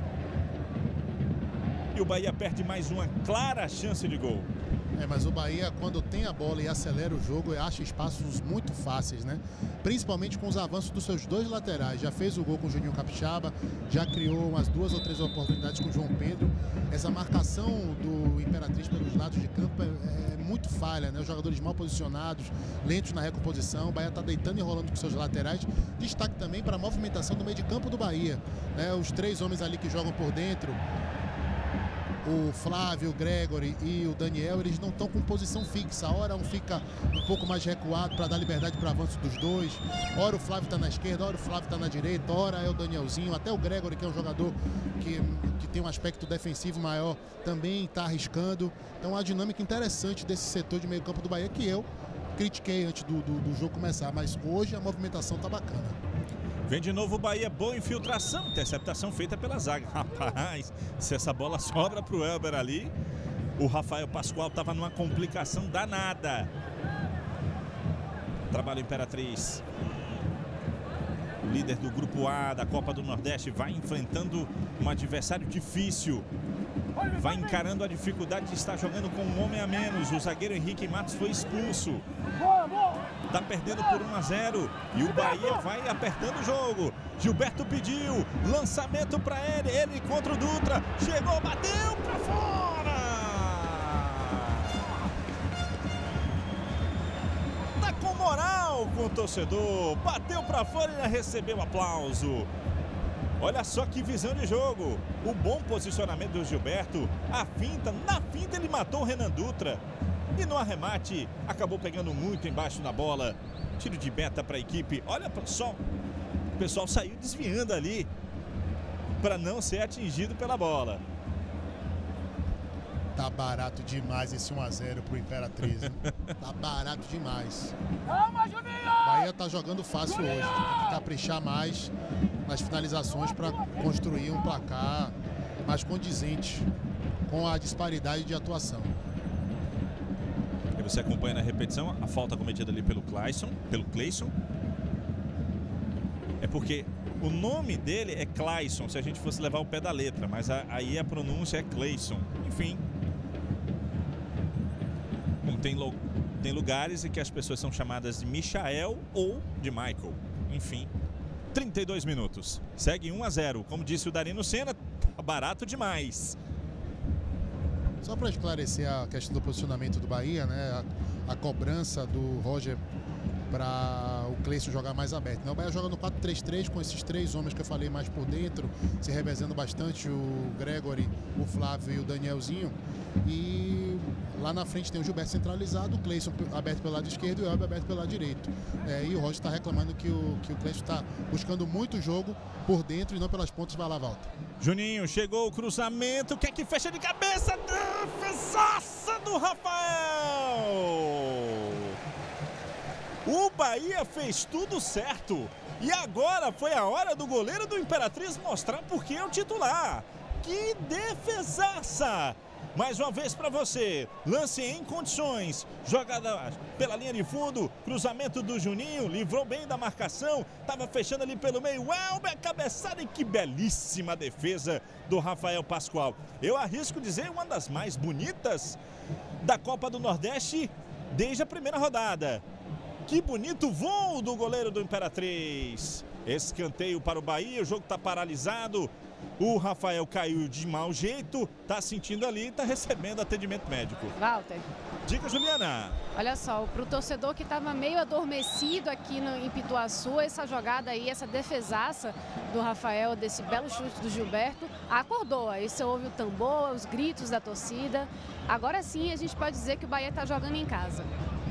E o Bahia perde mais uma clara chance de gol. Mas o Bahia, quando tem a bola e acelera o jogo, acha espaços muito fáceis, né? Principalmente com os avanços dos seus dois laterais. Já fez o gol com o Juninho Capixaba, já criou umas 2 ou 3 oportunidades com o João Pedro. Essa marcação do Imperatriz pelos lados de campo é muito falha, né? Os jogadores mal posicionados, lentos na recomposição. O Bahia está deitando e rolando com seus laterais. Destaque também para a movimentação do meio de campo do Bahia, né? Os 3 homens ali que jogam por dentro, o Flávio, o Gregory e o Daniel, eles não estão com posição fixa. Ora um fica um pouco mais recuado para dar liberdade para o avanço dos dois. Ora o Flávio está na esquerda, ora o Flávio está na direita, ora é o Danielzinho. Até o Gregory, que é um jogador que tem um aspecto defensivo maior, também está arriscando. Então a dinâmica interessante desse setor de meio campo do Bahia, que eu critiquei antes do jogo começar, mas hoje a movimentação está bacana. Vem de novo o Bahia, boa infiltração, interceptação feita pela zaga. Rapaz, se essa bola sobra para o Elber ali, o Rafael Pascoal estava numa complicação danada. Trabalho Imperatriz. O líder do grupo A da Copa do Nordeste vai enfrentando um adversário difícil. Vai encarando a dificuldade de estar jogando com um homem a menos. O zagueiro Henrique Matos foi expulso. Está perdendo por 1-0 e o Bahia vai apertando o jogo. Gilberto pediu, lançamento para ele contra o Dutra. Chegou, bateu para fora. Tá com Rafael com o torcedor. Bateu para fora e recebeu aplauso. Olha só que visão de jogo. O bom posicionamento do Gilberto. A finta, na finta ele matou o Renan Dutra. E no arremate acabou pegando muito embaixo na bola. Tiro de meta para a equipe. Olha só. O pessoal saiu desviando ali para não ser atingido pela bola. Tá barato demais esse 1 a 0 pro Imperatriz. Hein? Tá barato demais. Calma, Juninho! Bahia tá jogando fácil hoje. Tem que caprichar mais nas finalizações para construir um placar mais condizente com a disparidade de atuação. E você acompanha na repetição a falta cometida ali pelo Cleison. É porque o nome dele é Cleison, se a gente fosse levar o pé da letra, mas aí a pronúncia é Cleison. Enfim. Como tem lugares em que as pessoas são chamadas de Michael ou de Michael. Enfim. 32 minutos. Segue 1 a 0. Como disse o Darino Senna, tá barato demais. Só para esclarecer a questão do posicionamento do Bahia, né? A cobrança do Roger para o Cleison jogar mais aberto, né? O Bahia joga no 4-3-3 com esses três homens que eu falei mais por dentro, se revezando bastante, o Gregory, o Flávio e o Danielzinho. E lá na frente tem o Gilberto centralizado, o Cleison aberto pelo lado esquerdo e o Elber aberto pelo lado direito. E o Roger está reclamando que o Cleison está buscando muito jogo por dentro e não pelas pontas. Vai lá, Walter. Juninho, chegou o cruzamento, quer que fecha de cabeça, defesaça do Rafael! O Bahia fez tudo certo. E agora foi a hora do goleiro do Imperatriz mostrar por que é o titular. Que defesaça! Mais uma vez para você. Lance em condições. Jogada pela linha de fundo. Cruzamento do Juninho. Livrou bem da marcação. Estava fechando ali pelo meio. Elber, cabeçada. E que belíssima defesa do Rafael Pascoal. Eu arrisco dizer uma das mais bonitas da Copa do Nordeste desde a primeira rodada. Que bonito voo do goleiro do Imperatriz. Escanteio para o Bahia, o jogo está paralisado. O Rafael caiu de mau jeito, está sentindo ali, está recebendo atendimento médico. Walter. Diga, Juliana. Olha só, para o torcedor que estava meio adormecido aqui em Pituaçu, essa jogada aí, essa defesaça do Rafael, desse belo chute do Gilberto, acordou. Aí você ouve o tambor, os gritos da torcida. Agora sim a gente pode dizer que o Bahia está jogando em casa.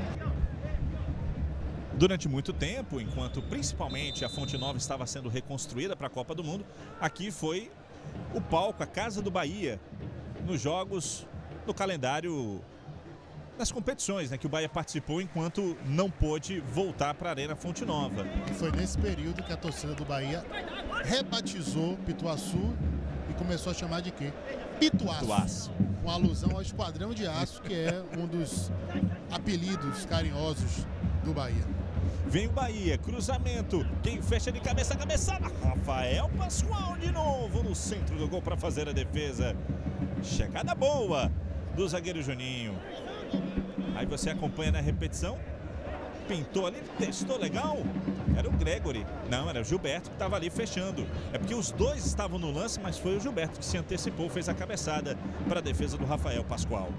Durante muito tempo, enquanto principalmente a Fonte Nova estava sendo reconstruída para a Copa do Mundo, aqui foi o palco, a casa do Bahia, nos jogos do calendário das competições, né, que o Bahia participou enquanto não pôde voltar para a Arena Fonte Nova. E foi nesse período que a torcida do Bahia rebatizou Pituaçu e começou a chamar de quê? Pituaçu. Com alusão ao Esquadrão de Aço, que é um dos apelidos carinhosos do Bahia. Vem o Bahia, cruzamento, quem fecha de cabeça a cabeçada, Rafael Pascoal de novo no centro do gol para fazer a defesa. Chegada boa do zagueiro Juninho. Aí você acompanha na repetição, pintou ali, testou legal, era o Gregory, não, era o Gilberto que estava ali fechando. É porque os dois estavam no lance, mas foi o Gilberto que se antecipou, fez a cabeçada para a defesa do Rafael Pascoal.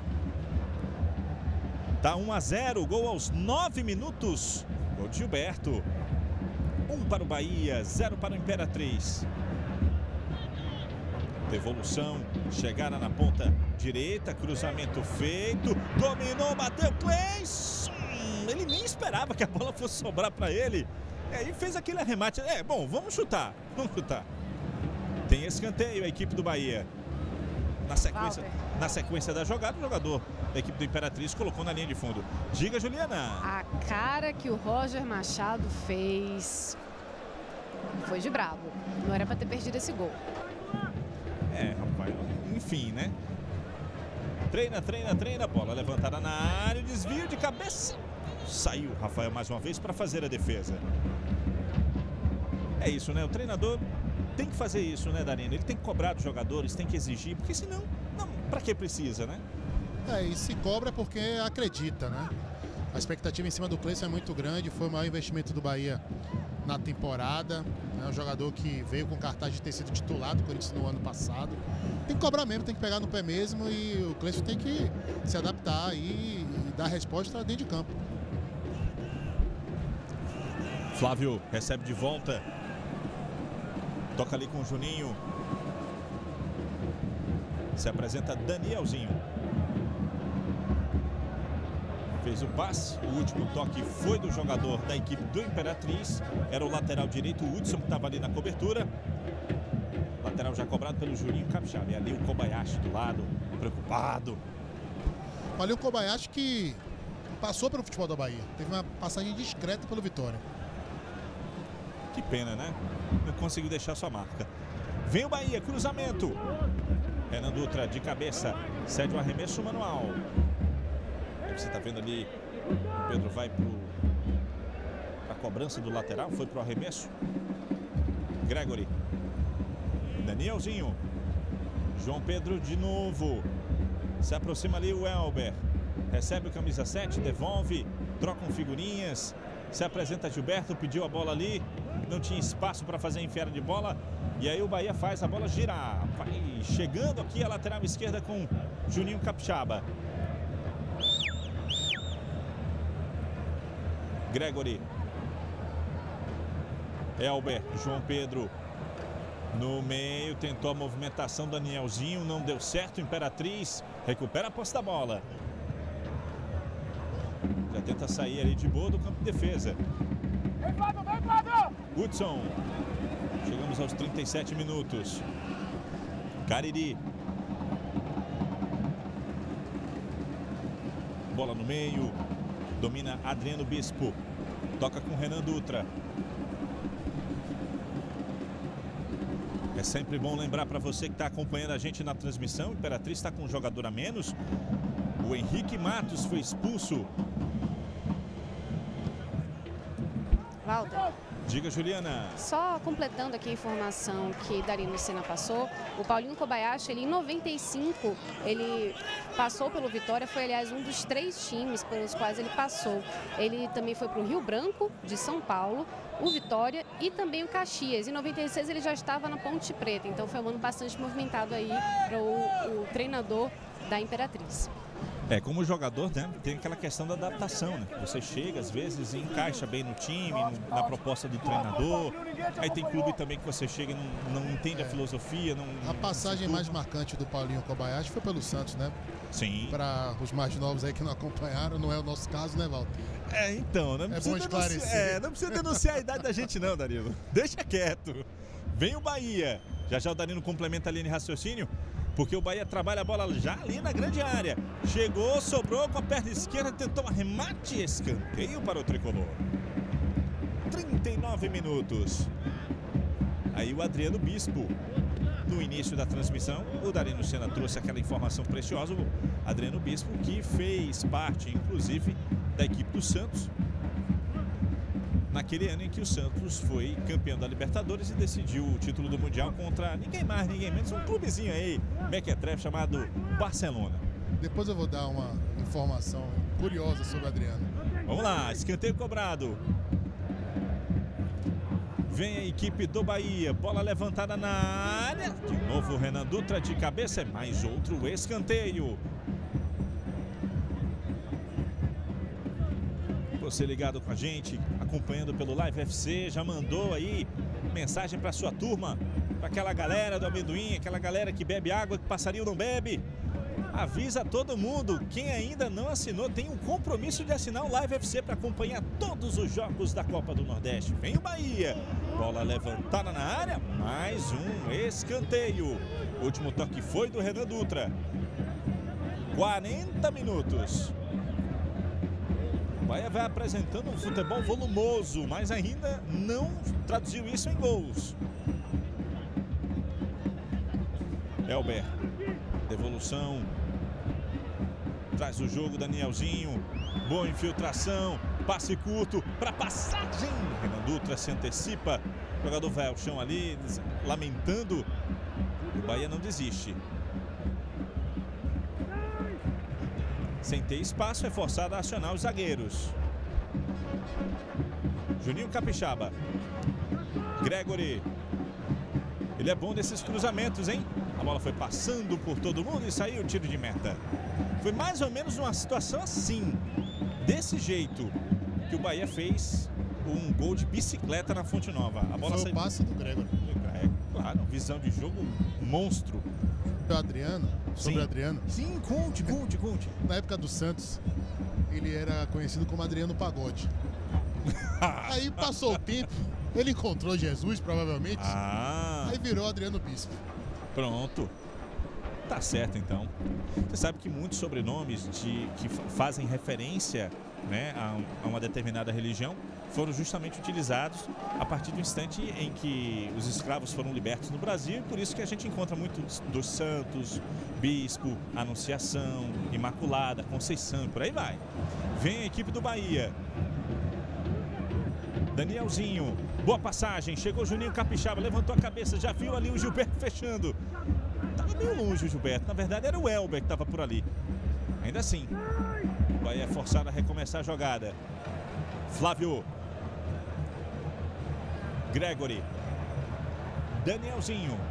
Tá 1 a 0, gol aos 9 minutos. Gol de Gilberto. 1 para o Bahia, 0 para o Imperatriz. Devolução, chegada na ponta direita, cruzamento feito. Dominou, bateu, Cleison. Ele nem esperava que a bola fosse sobrar para ele. E fez aquele arremate. Bom, vamos chutar. Tem escanteio a equipe do Bahia. Na sequência da jogada, o jogador da equipe do Imperatriz colocou na linha de fundo. Diga, Juliana. A cara que o Roger Machado fez foi de bravo. Não era para ter perdido esse gol. Rapaz, enfim, né? Treina, bola levantada na área, desvio de cabeça. Saiu Rafael mais uma vez para fazer a defesa. É isso, né? O treinador tem que fazer isso, né, Darino? Ele tem que cobrar dos jogadores, tem que exigir, porque senão, para que precisa, né? E se cobra porque acredita, né? A expectativa em cima do Cleison é muito grande, foi o maior investimento do Bahia na temporada, né? Um jogador que veio com cartaz de ter sido titular do Corinthians no ano passado. Tem que cobrar mesmo, tem que pegar no pé mesmo e o Cleison tem que se adaptar e dar resposta dentro de campo. Flávio recebe de volta. Toca ali com o Juninho. Se apresenta Danielzinho. Fez o passe. O último toque foi do jogador da equipe do Imperatriz. Era o lateral direito, o Hudson, que estava ali na cobertura. Lateral já cobrado pelo Juninho Capixaba. E ali o Kobayashi do lado, preocupado. Olha o Kobayashi que passou pelo futebol da Bahia. Teve uma passagem discreta pelo Vitória. Que pena, né? Não conseguiu deixar sua marca. Vem o Bahia, cruzamento. Renan Dutra de cabeça, cede o arremesso manual. Você está vendo ali, o Pedro vai para a cobrança do lateral, foi para o arremesso. Gregory. Danielzinho. João Pedro de novo. Se aproxima ali o Elber. Recebe o camisa 7, devolve, trocam figurinhas. Se apresenta Gilberto, pediu a bola ali. Não tinha espaço para fazer a enfiada de bola. E aí o Bahia faz a bola girar. Vai chegando aqui a lateral esquerda com Juninho Capixaba. Gregory. Elber, João Pedro. No meio, tentou a movimentação, Danielzinho, não deu certo. Imperatriz recupera a posse da bola. Já tenta sair ali de boa do campo de defesa. Hudson. Chegamos aos 37 minutos. Cariri. Bola no meio. Domina Adriano Bispo. Toca com Renan Dutra. É sempre bom lembrar para você que está acompanhando a gente na transmissão. Imperatriz está com um jogador a menos. O Henrique Matos foi expulso. Walter. Diga, Juliana. Só completando aqui a informação que Darino Sena passou, o Paulinho Kobayashi, ele em 95, ele passou pelo Vitória, foi aliás um dos 3 times pelos quais ele passou. Ele também foi para o Rio Branco, de São Paulo, o Vitória e também o Caxias. Em 96 ele já estava na Ponte Preta, então foi um ano bastante movimentado aí para o treinador da Imperatriz. Como jogador, né, tem aquela questão da adaptação, né? Você chega, às vezes, e encaixa bem no time, na proposta do treinador. Aí tem clube também que você chega e não entende a filosofia. A passagem mais marcante do Paulinho Kobayashi foi pelo Santos, né? Sim. Para os mais novos aí que não acompanharam, não é o nosso caso, né, Walter? Então, não precisa bom esclarecer. não precisa denunciar a idade da gente não, Danilo. Deixa quieto. Vem o Bahia. Já o Danilo complementa a linha de raciocínio. Porque o Bahia trabalha a bola já ali na grande área. Chegou, sobrou com a perna esquerda, tentou um arremate, escanteio para o tricolor. 39 minutos. Aí o Adriano Bispo. No início da transmissão, o Darino Sena trouxe aquela informação preciosa. O Adriano Bispo, que fez parte, inclusive, da equipe do Santos. Naquele ano em que o Santos foi campeão da Libertadores e decidiu o título do Mundial contra ninguém mais, ninguém menos, um clubezinho aí, mequetrefe, chamado Barcelona. Depois eu vou dar uma informação curiosa sobre o Adriano. Vamos lá, escanteio cobrado. Vem a equipe do Bahia, bola levantada na área. De novo o Renan Dutra de cabeça, é mais outro escanteio. Você ligado com a gente, acompanhando pelo Live FC, já mandou aí mensagem para sua turma, para aquela galera do amendoim, aquela galera que bebe água que passarinho não bebe. Avisa todo mundo, quem ainda não assinou tem um compromisso de assinar o Live FC para acompanhar todos os jogos da Copa do Nordeste. Vem o Bahia, bola levantada na área, mais um escanteio. O último toque foi do Renan Dutra. 40 minutos. O Bahia vai apresentando um futebol volumoso, mas ainda não traduziu isso em gols. Elber, devolução, traz o jogo Danielzinho, boa infiltração, passe curto para passagem. Renan Dutra se antecipa, o jogador vai ao chão ali, lamentando. O Bahia não desiste. Sem ter espaço, é forçado a acionar os zagueiros. Juninho Capixaba. Gregory. Ele é bom desses cruzamentos, hein? A bola foi passando por todo mundo e saiu o tiro de meta. Foi mais ou menos uma situação assim, desse jeito, que o Bahia fez um gol de bicicleta na Fonte Nova. A bola foi o passe do Gregory. Claro, visão de jogo monstro. O Adriano, sobre o Adriano. Sim, conte. Na época do Santos, ele era conhecido como Adriano Pagode. Aí passou o tempo, ele encontrou Jesus, provavelmente. Aí virou Adriano Bispo. Pronto. Tá certo, então. Você sabe que muitos sobrenomes que fazem referência, né, a uma determinada religião foram justamente utilizados a partir do instante em que os escravos foram libertos no Brasil, e por isso que a gente encontra muito dos santos, bispo, Anunciação, Imaculada, Conceição e por aí vai. Vem a equipe do Bahia. Danielzinho, boa passagem, chegou Juninho Capixaba, levantou a cabeça, já viu ali o Gilberto fechando. Tava meio longe o Gilberto, na verdade era o Elber que estava por ali. Ainda assim, o Bahia é forçado a recomeçar a jogada. Flávio. Gregory. Danielzinho.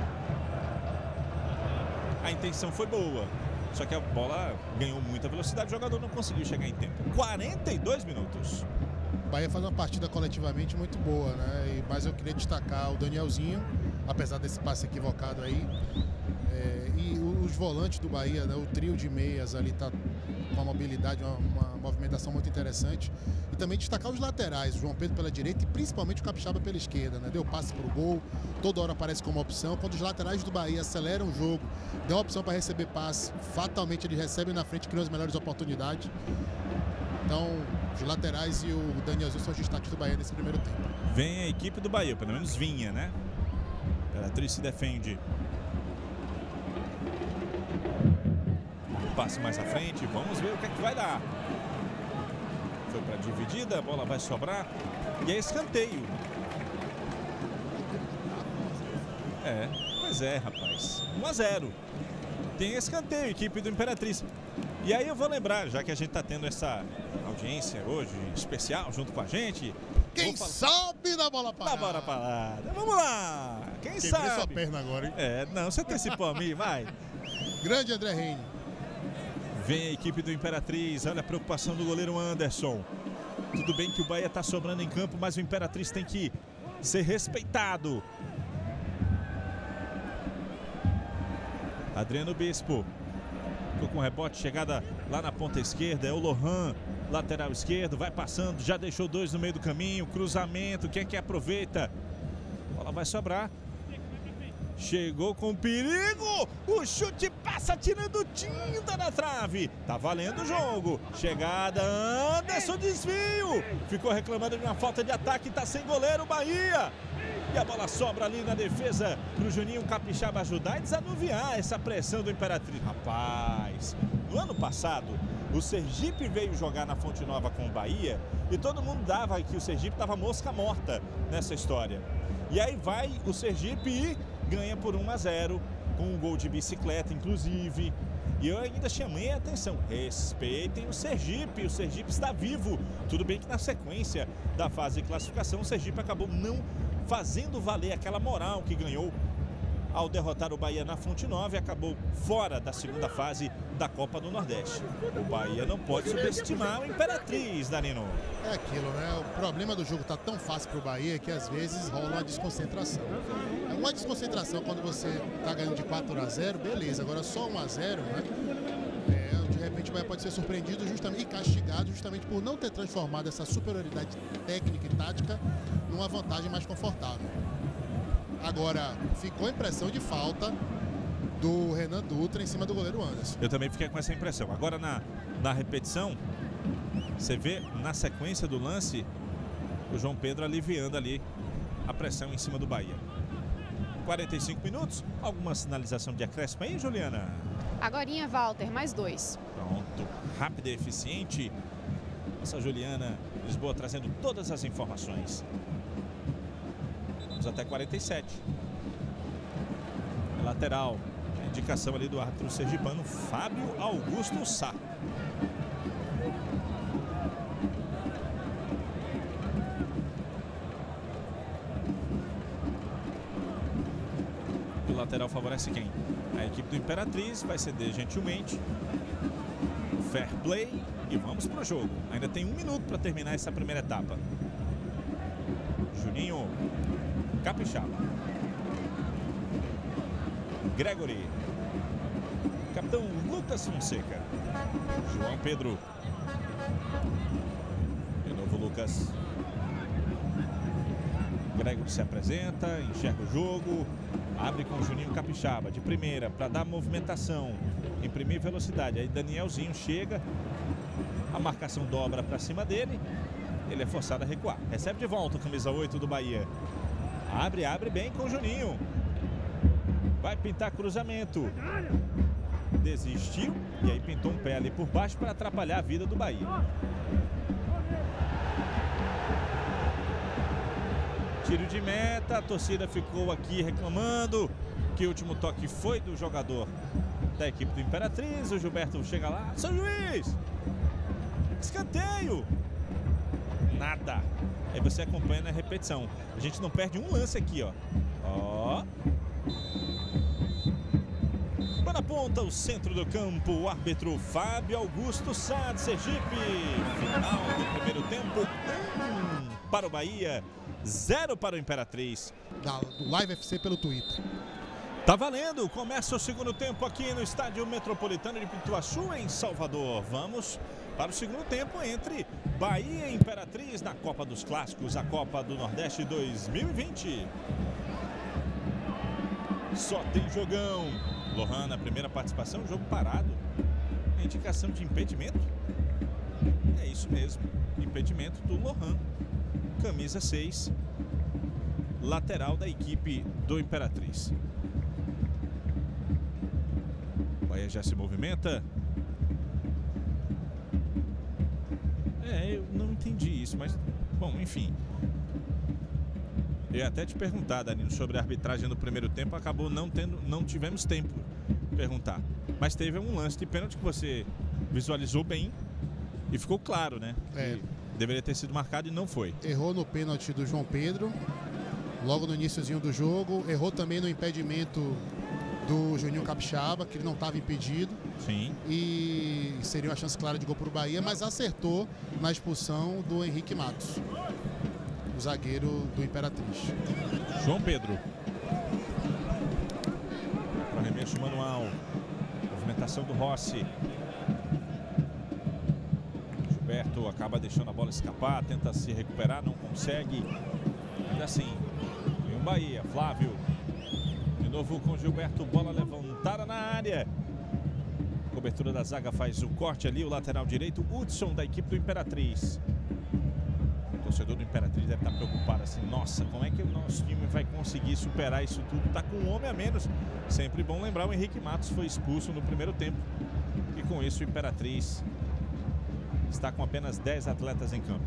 A intenção foi boa, só que a bola ganhou muita velocidade, o jogador não conseguiu chegar em tempo. 42 minutos. O Bahia faz uma partida coletivamente muito boa, né? Mas eu queria destacar o Danielzinho, apesar desse passe equivocado aí. E os volantes do Bahia, né? O trio de meias ali tá com uma mobilidade, uma movimentação muito interessante. E também destacar os laterais, o João Pedro pela direita e principalmente o Capixaba pela esquerda, né? Deu passe pro gol, toda hora aparece como opção. Quando os laterais do Bahia aceleram o jogo, dão a opção para receber passe, fatalmente eles recebem na frente, criam as melhores oportunidades. Então, os laterais e o Danielzinho são os destaques do Bahia nesse primeiro tempo. Vem a equipe do Bahia, pelo menos vinha, né? A Imperatriz se defende. Passe mais à frente, vamos ver o que é que vai dar. Foi para dividida, a bola vai sobrar. E é escanteio. Pois é, rapaz. 1-0. Tem escanteio, equipe do Imperatriz. E aí eu vou lembrar, já que a gente está tendo essa audiência hoje especial junto com a gente. Quem sabe da bola parada? Da bola parada. Vamos lá. Quem sabe? Quebrei sua perna agora, hein? Não, você antecipou a mim, vai. Grande André Reine. Vem a equipe do Imperatriz, olha a preocupação do goleiro Anderson. Tudo bem que o Bahia está sobrando em campo, mas o Imperatriz tem que ser respeitado. Adriano Bispo. Ficou com rebote, chegada lá na ponta esquerda, é o Lohan, lateral esquerdo, vai passando, já deixou dois no meio do caminho, cruzamento, quem é que aproveita? A bola vai sobrar. Chegou com perigo, o chute passa tirando tinta na trave, tá valendo o jogo, chegada, Anderson, desvio, ficou reclamando de uma falta de ataque, tá sem goleiro Bahia, e a bola sobra ali na defesa pro Juninho Capixaba ajudar e desanuviar essa pressão do Imperatriz. Rapaz, no ano passado o Sergipe veio jogar na Fonte Nova com o Bahia e todo mundo dava que o Sergipe tava mosca morta nessa história, e aí vai o Sergipe e ganha por 1-0, com um gol de bicicleta, inclusive. E eu ainda chamei a atenção, respeitem o Sergipe está vivo. Tudo bem que na sequência da fase de classificação, o Sergipe acabou não fazendo valer aquela moral que ganhou ao derrotar o Bahia na Fonte Nova e acabou fora da segunda fase da Copa do Nordeste. O Bahia não pode subestimar o Imperatriz, Danilo. É aquilo, né? O problema do jogo tá tão fácil pro Bahia que às vezes rola uma desconcentração. É uma desconcentração quando você tá ganhando de 4-0, beleza. Agora só 1-0, né? De repente o Bahia pode ser surpreendido justamente e castigado justamente por não ter transformado essa superioridade técnica e tática numa vantagem mais confortável. Agora, ficou a impressão de falta do Renan Dutra em cima do goleiro Anderson. Eu também fiquei com essa impressão. Agora na repetição, você vê na sequência do lance o João Pedro aliviando ali a pressão em cima do Bahia. 45 minutos, alguma sinalização de acréscimo aí, Juliana? Agorinha, Walter, mais 2. Pronto, rápida e eficiente. Essa Juliana Lisboa trazendo todas as informações. Vamos até 47. Lateral, a indicação ali do árbitro sergipano Fábio Augusto Sá. O lateral favorece quem? A equipe do Imperatriz vai ceder gentilmente. Fair play e vamos pro jogo. Ainda tem 1 minuto para terminar essa primeira etapa. Juninho Capixaba. Gregory. Capitão Lucas Fonseca. João Pedro. De novo Lucas. Gregory se apresenta, enxerga o jogo. Abre com o Juninho Capixaba de primeira para dar movimentação, imprimir velocidade. Aí Danielzinho chega, a marcação dobra para cima dele. Ele é forçado a recuar. Recebe de volta o camisa 8 do Bahia. Abre bem com o Juninho. Vai pintar cruzamento. Desistiu e aí pintou um pé ali por baixo para atrapalhar a vida do Bahia. Tiro de meta, a torcida ficou aqui reclamando que o último toque foi do jogador da equipe do Imperatriz. O Gilberto chega lá, seu juiz, escanteio. Nada. Aí você acompanha na repetição. A gente não perde um lance aqui, ó. Ó. Na ponta, o centro do campo, o árbitro Fábio Augusto Sá de Sergipe. Final do primeiro tempo, 1 para o Bahia, 0 para o Imperatriz. Do Live FC pelo Twitter. Tá valendo, começa o segundo tempo aqui no Estádio Metropolitano de Pituaçu, em Salvador. Vamos para o segundo tempo entre Bahia e Imperatriz na Copa dos Clássicos, a Copa do Nordeste 2020. Só tem jogão. Lohan na primeira participação, jogo parado. Indicação de impedimento. É isso mesmo, impedimento do Lohan. Camisa 6, lateral da equipe do Imperatriz. O Bahia já se movimenta. Eu não entendi isso, mas bom, enfim. Eu ia até te perguntar, Danilo, sobre a arbitragem no primeiro tempo. Acabou não tivemos tempo de perguntar. Mas teve um lance de pênalti que você visualizou bem e ficou claro, né? É. Deveria ter sido marcado e não foi. Errou no pênalti do João Pedro, logo no iniciozinho do jogo. Errou também no impedimento do Juninho Capixaba, que ele não estava impedido. Sim. E seria uma chance clara de gol para o Bahia, mas acertou na expulsão do Henrique Matos, o zagueiro do Imperatriz. João Pedro. Arremesso manual. Movimentação do Rossi. Gilberto acaba deixando a bola escapar, tenta se recuperar, não consegue. Ainda assim, vem o Bahia, Flávio. De novo com Gilberto, bola levantada na área. Cobertura da zaga faz o corte ali, o lateral direito, Hudson da equipe do Imperatriz. O torcedor do Imperatriz deve estar preocupado assim, nossa, como é que o nosso time vai conseguir superar isso tudo? Tá com um homem a menos. Sempre bom lembrar, o Henrique Matos foi expulso no primeiro tempo. E com isso o Imperatriz está com apenas 10 atletas em campo.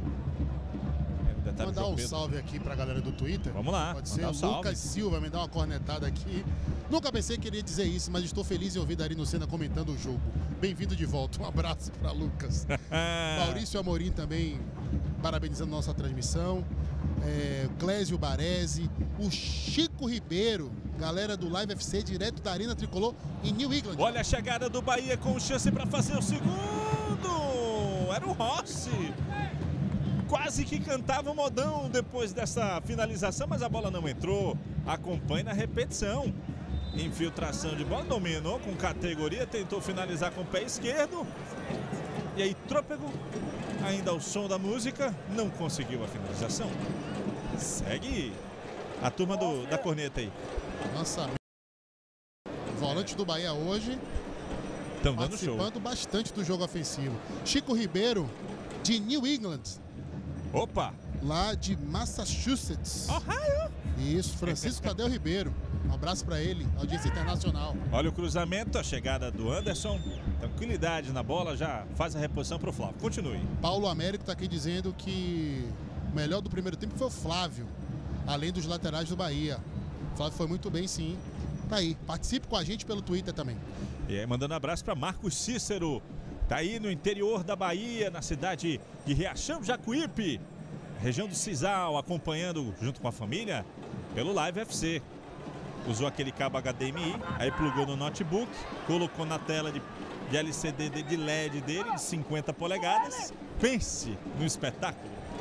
Vou mandar um salve aqui pra galera do Twitter. Vamos lá. Pode ser. O Lucas Silva me dá uma cornetada aqui. Nunca pensei que iria dizer isso, mas estou feliz em ouvir Darino Senna comentando o jogo. Bem-vindo de volta. Um abraço para Lucas. Maurício Amorim também parabenizando nossa transmissão. Clésio Baresi. O Chico Ribeiro, galera do Live FC, direto da Arena Tricolor em New England. Olha a chegada do Bahia com chance para fazer o segundo. Era o Rossi. Quase que cantava o modão depois dessa finalização, mas a bola não entrou. Acompanhe na repetição. Infiltração de bola, dominou com categoria, tentou finalizar com o pé esquerdo. E aí, trôpego, ainda ao som da música, não conseguiu a finalização. Segue a turma da corneta aí. Lançamento. Volante do Bahia hoje. Estão dando participando show. Bastante do jogo ofensivo. Chico Ribeiro, de New England. Opa! Lá de Massachusetts. Ohio! Isso, Francisco Tadeu Ribeiro. Um abraço para ele, audiência internacional. Olha o cruzamento, a chegada do Anderson. Tranquilidade na bola, já faz a reposição para o Flávio. Continue. Paulo Américo está aqui dizendo que o melhor do primeiro tempo foi o Flávio, além dos laterais do Bahia. O Flávio foi muito bem, sim. Tá aí, participe com a gente pelo Twitter também. E aí, mandando abraço para Marcos Cícero. Tá aí no interior da Bahia, na cidade de Riachão Jacuípe, região do Cisal, acompanhando junto com a família pelo Live FC. Usou aquele cabo HDMI, aí plugou no notebook, colocou na tela de LCD de LED dele, de 50 polegadas. Pense no espetáculo.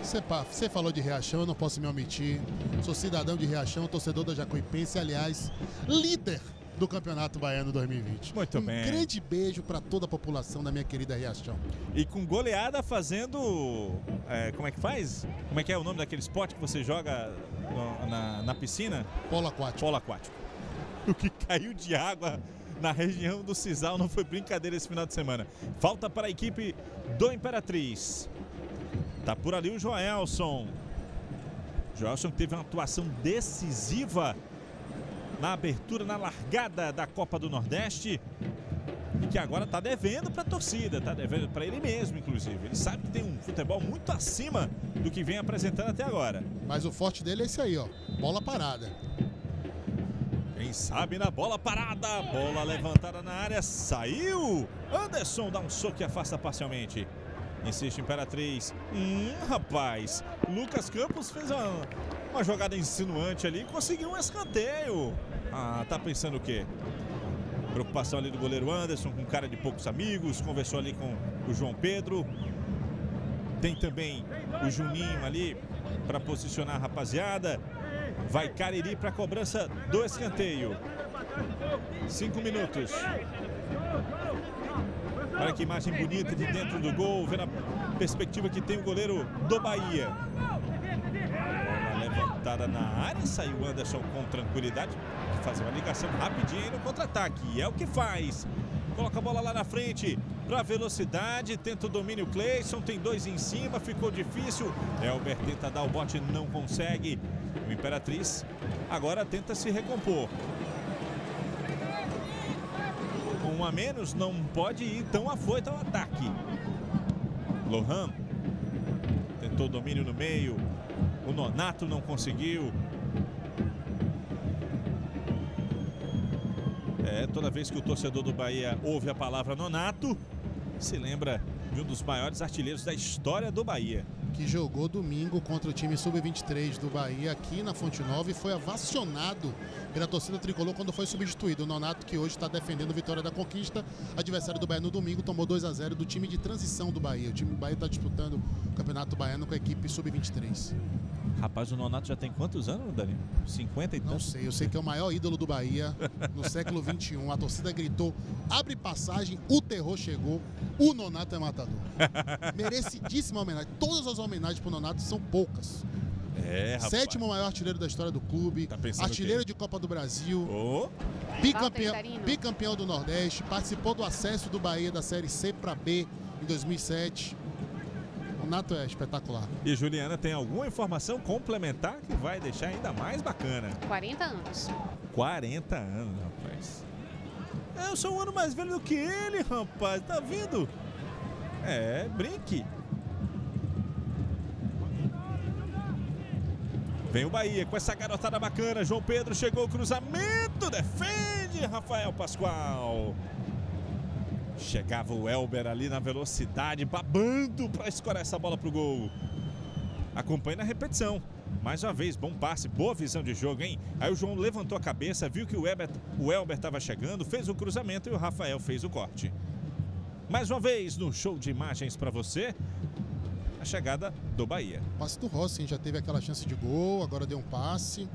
Você falou de Riachão, eu não posso me omitir. Sou cidadão de Riachão, torcedor da Jacuipense, aliás, líder do Campeonato Baiano 2020. Muito bem. Um grande beijo para toda a população da minha querida Riachão. E com goleada fazendo... como é que faz? Como é que é o nome daquele esporte que você joga na piscina? Polo aquático. Polo aquático. O que caiu de água na região do Cisal não foi brincadeira esse final de semana. Falta para a equipe do Imperatriz. Tá por ali o Joelson. Joelson teve uma atuação decisiva na abertura, na largada da Copa do Nordeste. E que agora tá devendo para a torcida, tá devendo para ele mesmo, inclusive. Ele sabe que tem um futebol muito acima do que vem apresentando até agora. Mas o forte dele é esse aí, ó. Bola parada. Quem sabe na bola parada. Bola levantada na área. Saiu. Anderson dá um soco e afasta parcialmente. Insiste Imperatriz. Rapaz. Lucas Campos fez uma jogada insinuante ali e conseguiu um escanteio. Tá pensando o quê? Preocupação ali do goleiro Anderson, com cara de poucos amigos. Conversou ali com o João Pedro. Tem também o Juninho ali para posicionar a rapaziada. Vai Cariri para a cobrança do escanteio. 5 minutos. Olha que imagem bonita de dentro do gol, vendo a perspectiva que tem o goleiro do Bahia. Bola levantada na área, saiu o Anderson com tranquilidade. Fazer uma ligação rapidinha no contra-ataque, e é o que faz. Coloca a bola lá na frente para velocidade, tenta o domínio Cleison, tem 2 em cima, ficou difícil. Elber tenta dar o bote, não consegue. O Imperatriz agora tenta se recompor. Com 1 a menos, não pode ir tão afoito ao ataque. Lohan tentou o domínio no meio. O Nonato não conseguiu. Toda vez que o torcedor do Bahia ouve a palavra Nonato, se lembra de um dos maiores artilheiros da história do Bahia. Que jogou domingo contra o time sub-23 do Bahia aqui na Fonte Nova e foi avacionado pela torcida tricolor quando foi substituído. O Nonato, que hoje está defendendo a vitória da conquista, adversário do Bahia no domingo, tomou 2 a 0 do time de transição do Bahia. O time do Bahia está disputando o Campeonato Baiano com a equipe sub-23. Rapaz, o Nonato já tem quantos anos, Dani? 50 e tanto? Não sei, eu sei que é o maior ídolo do Bahia no século XXI. A torcida gritou, abre passagem, o terror chegou, o Nonato é matador. Merecidíssima homenagem. Todas as homenagens pro Nonato são poucas. Rapaz. 7º maior artilheiro da história do clube, tá artilheiro de Copa do Brasil, bicampeão do Nordeste, participou do acesso do Bahia da Série C para B em 2007. O Nonato é espetacular. E Juliana tem alguma informação complementar que vai deixar ainda mais bacana. 40 anos. 40 anos, rapaz. Eu sou um ano mais velho do que ele, rapaz. Tá vendo? Brinque. Vem o Bahia com essa garotada bacana. João Pedro chegou, cruzamento, defende Rafael Pascoal. Chegava o Elber ali na velocidade, babando para escorar essa bola pro gol. Acompanhe na repetição. Mais uma vez, bom passe, boa visão de jogo, hein? Aí o João levantou a cabeça, viu que o Elber estava chegando, fez o cruzamento e o Rafael fez o corte. Mais uma vez, no show de imagens para você, a chegada do Bahia. Passe do Rossi, hein? Já teve aquela chance de gol, agora deu um passe.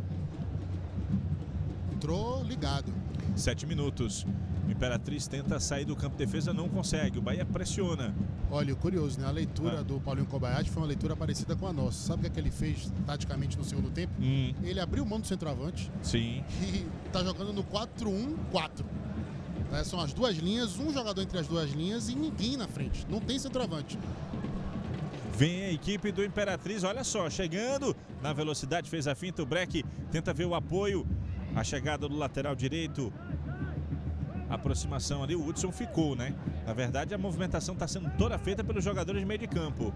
Entrou ligado. 7 minutos. O Imperatriz tenta sair do campo de defesa, não consegue. O Bahia pressiona. Olha, o curioso, né? A leitura do Paulinho Kobayashi foi uma leitura parecida com a nossa. Sabe o que ele fez taticamente no segundo tempo? Ele abriu mão do centroavante. Sim. E tá jogando no 4-1-4. São as 2 linhas, um jogador entre as 2 linhas e ninguém na frente. Não tem centroavante. Vem a equipe do Imperatriz, olha só, chegando na velocidade, fez a finta, o Breck tenta ver o apoio. A chegada do lateral direito. A aproximação ali, o Hudson ficou, né? Na verdade, a movimentação está sendo toda feita pelos jogadores de meio de campo.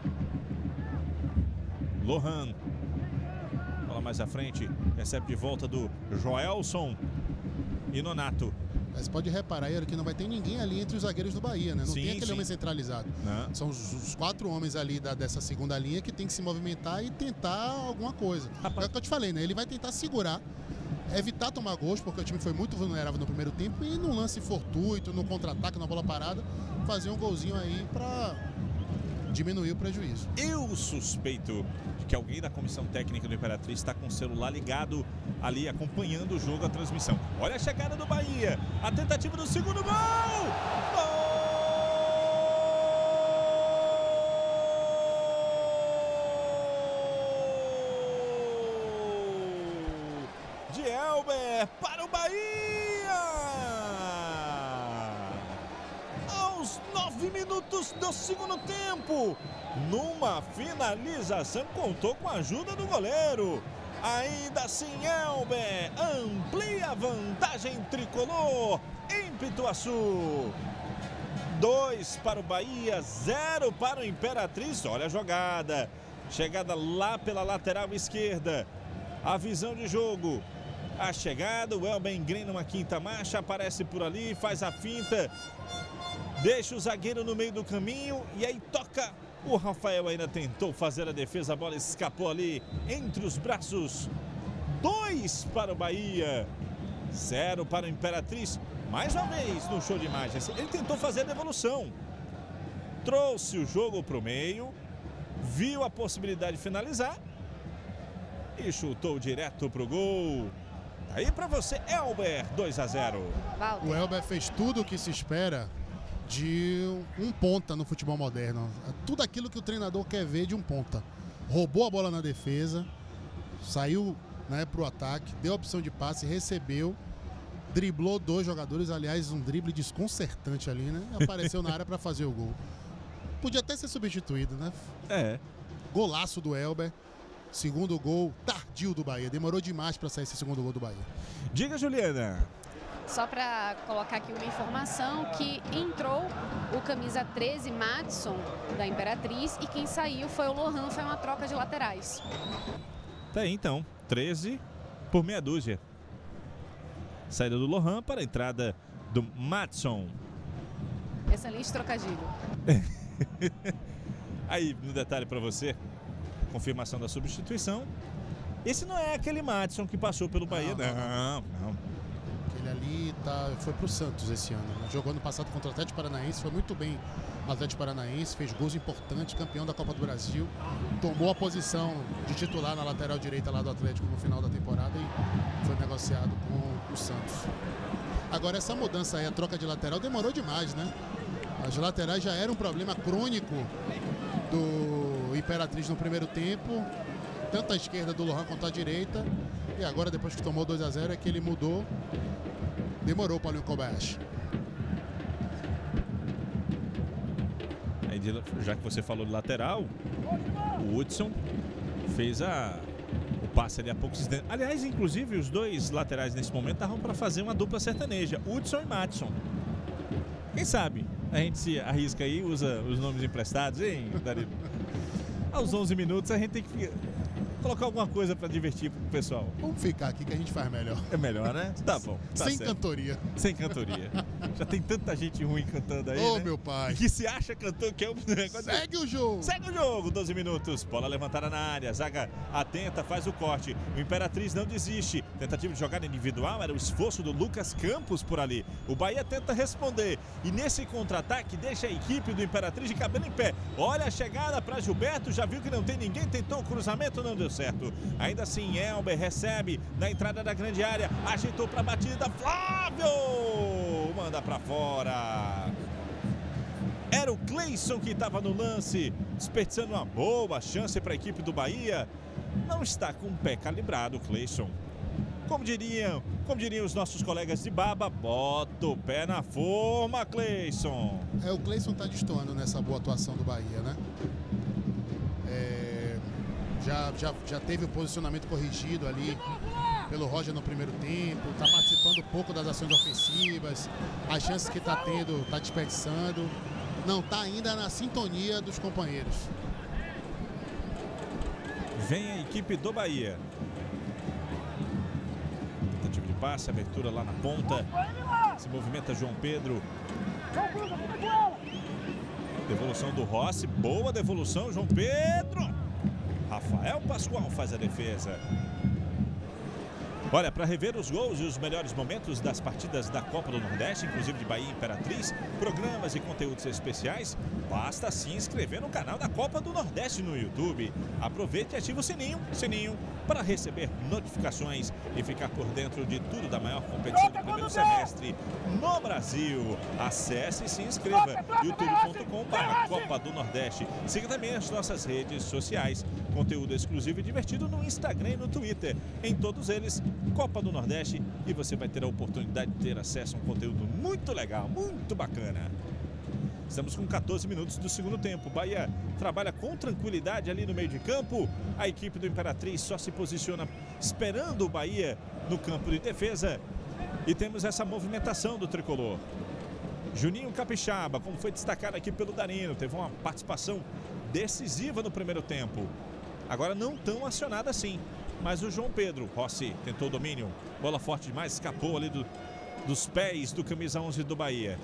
Lohan. Bola mais à frente, recebe de volta do Joelson e Nonato. Mas pode reparar aí que não vai ter ninguém ali entre os zagueiros do Bahia, né? Não tem aquele homem centralizado. Não. São os 4 homens ali dessa segunda linha que tem que se movimentar e tentar alguma coisa. É o que eu te falei, né? Ele vai tentar segurar, evitar tomar gols, porque o time foi muito vulnerável no primeiro tempo, e num lance fortuito, no contra-ataque, na bola parada, fazer um golzinho aí para diminuir o prejuízo. Eu suspeito de que alguém da comissão técnica do Imperatriz está com o celular ligado ali, acompanhando o jogo, a transmissão. Olha a chegada do Bahia, a tentativa do segundo gol! Gol! De Elber para o Bahia! Aos 9 minutos do segundo tempo, numa finalização, contou com a ajuda do goleiro. Ainda assim, Elber amplia a vantagem tricolor em Pituaçu. 2 para o Bahia, 0 para o Imperatriz. Olha a jogada, chegada lá pela lateral esquerda. A visão de jogo, a chegada, o Elber engrena uma quinta marcha, aparece por ali, faz a finta, deixa o zagueiro no meio do caminho e aí toca. O Rafael ainda tentou fazer a defesa, a bola escapou ali entre os braços. 2 para o Bahia, 0 para o Imperatriz. Mais uma vez no show de imagens, ele tentou fazer a devolução. Trouxe o jogo para o meio, viu a possibilidade de finalizar e chutou direto para o gol. Aí para você, Elber, 2-0. O Elber fez tudo o que se espera de um ponta no futebol moderno. Tudo aquilo que o treinador quer ver de um ponta. Roubou a bola na defesa, saiu, né, para o ataque, deu a opção de passe, recebeu, driblou 2 jogadores, aliás, um drible desconcertante ali, né? Apareceu na área para fazer o gol. Podia até ser substituído, né? É. Golaço do Elber. Segundo gol tardio do Bahia. Demorou demais para sair esse segundo gol do Bahia. Diga, Juliana. Só para colocar aqui uma informação que entrou o camisa 13, Madison, da Imperatriz, e quem saiu foi o Lohan, foi uma troca de laterais. Tá aí então, 13 por meia dúzia. Saída do Lohan para a entrada do Madison. Excelente trocadilho. Aí, no detalhe para você, confirmação da substituição. Esse não é aquele Madison que passou pelo Bahia, não. Aquele ali foi pro Santos esse ano, né? Jogou ano passado contra o Atlético Paranaense, foi muito bem no Atlético Paranaense, fez gols importantes, campeão da Copa do Brasil, tomou a posição de titular na lateral direita lá do Atlético no final da temporada e foi negociado com o Santos. Agora essa mudança aí, a troca de lateral, demorou demais, né? As laterais já eram um problema crônico do Imperatriz no primeiro tempo, tanto a esquerda do Lohan quanto a direita, e agora depois que tomou 2-0 é que ele mudou. Demorou o Paulinho Kobayashi. Aí, já que você falou de lateral, o Hudson fez o passe ali há poucos instantes. Aliás, inclusive, os 2 laterais nesse momento estavam para fazer uma dupla sertaneja, Hudson e Madison. Quem sabe a gente se arrisca aí, usa os nomes emprestados, hein, Danilo? Aos 11 minutos a gente tem que colocar alguma coisa para divertir pro pessoal. Vamos ficar aqui que a gente faz melhor. É melhor, né? Tá bom. Tá Sem certo. cantoria. Sem cantoria. Já tem tanta gente ruim cantando aí, Ô, né? meu pai. Que se acha cantor, que é um negócio. Segue o jogo. Segue o jogo, 12 minutos. Bola levantada na área, zaga atenta, faz o corte. O Imperatriz não desiste. Tentativa de jogada individual, era o esforço do Lucas Campos por ali. O Bahia tenta responder. E nesse contra-ataque deixa a equipe do Imperatriz de cabelo em pé. Olha a chegada para Gilberto, já viu que não tem ninguém, tentou o cruzamento, não deu certo. Ainda assim, Elber recebe na entrada da grande área, ajeitou para a batida, Flávio! Manda para fora. Era o Cleison que estava no lance, desperdiçando uma boa chance para a equipe do Bahia. Não está com o pé calibrado, Cleison. Como diriam os nossos colegas de Baba, bota o pé na forma, Cleison. O Cleison está destoando nessa boa atuação do Bahia, né? Já teve o posicionamento corrigido ali pelo Roger no primeiro tempo, está participando pouco das ações ofensivas, as chances que está tendo, está desperdiçando, não está ainda na sintonia dos companheiros. Vem a equipe do Bahia. Tentativa de passe, abertura lá na ponta. Se movimenta João Pedro. Devolução do Rossi, boa devolução, João Pedro. Rafael Pascoal faz a defesa. Olha, para rever os gols e os melhores momentos das partidas da Copa do Nordeste, inclusive de Bahia e Imperatriz, programas e conteúdos especiais, basta se inscrever no canal da Copa do Nordeste no YouTube. Aproveite e ative o sininho para receber notificações e ficar por dentro de tudo da maior competição do primeiro semestre no Brasil. Acesse e se inscreva, youtube.com/Copa do Nordeste. Siga também as nossas redes sociais, conteúdo exclusivo e divertido no Instagram e no Twitter. Em todos eles, Copa do Nordeste, e você vai ter a oportunidade de ter acesso a um conteúdo muito legal, muito bacana. Estamos com 14 minutos do segundo tempo. Bahia trabalha com tranquilidade ali no meio de campo. A equipe do Imperatriz só se posiciona esperando o Bahia no campo de defesa. E temos essa movimentação do tricolor. Juninho Capixaba, como foi destacado aqui pelo Darino, teve uma participação decisiva no primeiro tempo. Agora não tão acionada assim. Mas o João Pedro Rossi tentou o domínio. Bola forte demais, escapou ali dos pés do camisa 11 do Bahia.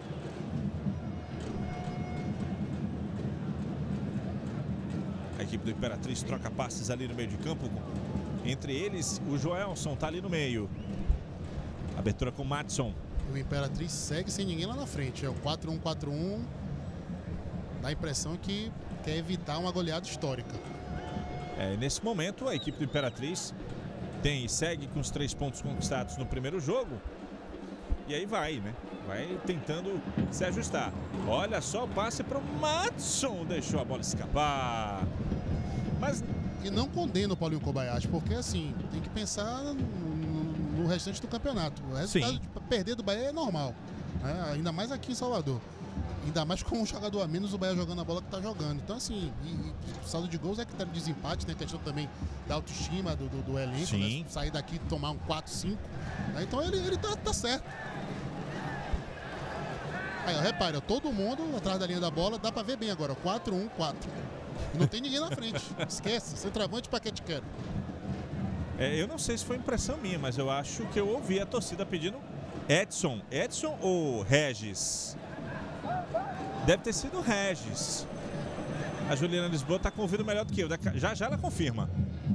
A equipe do Imperatriz troca passes ali no meio de campo. Entre eles, o Joelson está ali no meio. Abertura com o Madison. O Imperatriz segue sem ninguém lá na frente. É o 4-1-4-1. Dá a impressão que quer evitar uma goleada histórica. Nesse momento, a equipe do Imperatriz segue com os 3 pontos conquistados no primeiro jogo. E aí vai, né? Vai tentando se ajustar. Olha só o passe para o Madison. Deixou a bola escapar. Mas... E não condena o Paulinho Kobayashi, porque assim, tem que pensar no restante do campeonato. O resultado de perder do Bahia é normal, né? Ainda mais aqui em Salvador. Ainda mais com um jogador a menos, o Bahia jogando a bola que está jogando. Então, assim, o saldo de gols é critério de desempate, tem questão também da autoestima do elenco, né? Sair daqui e tomar um 4-5. Né? Então, ele tá certo. Aí, ó, repare, ó, todo mundo atrás da linha da bola, dá para ver bem agora, 4-1-4. Não tem ninguém na frente. Esquece, centroavante para que te quero. Eu não sei se foi impressão minha, mas eu acho que eu ouvi a torcida pedindo Edson. Edson ou Regis? Deve ter sido o Regis. A Juliana Lisboa está com o ouvido melhor do que eu. Já ela confirma.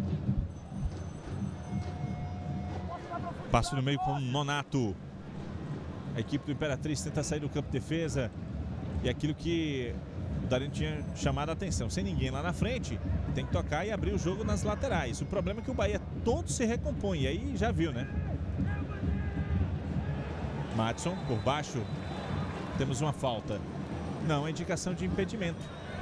Passo no meio com o Nonato. A equipe do Imperatriz tenta sair do campo de defesa. E aquilo que o Darino tinha chamado a atenção. Sem ninguém lá na frente, tem que tocar e abrir o jogo nas laterais. O problema é que o Bahia todo se recompõe. E aí já viu, né? Madison por baixo. Temos uma falta. Não, é indicação de impedimento.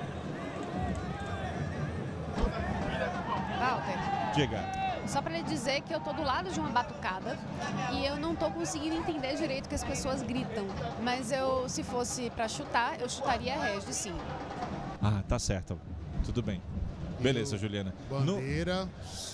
Walter. Diga. Só para lhe dizer que eu tô do lado de uma batucada e eu não tô conseguindo entender direito o que as pessoas gritam. Mas se fosse para chutar, eu chutaria Regis, sim. Ah, tá certo. Tudo bem. Beleza, Juliana. Bandeira,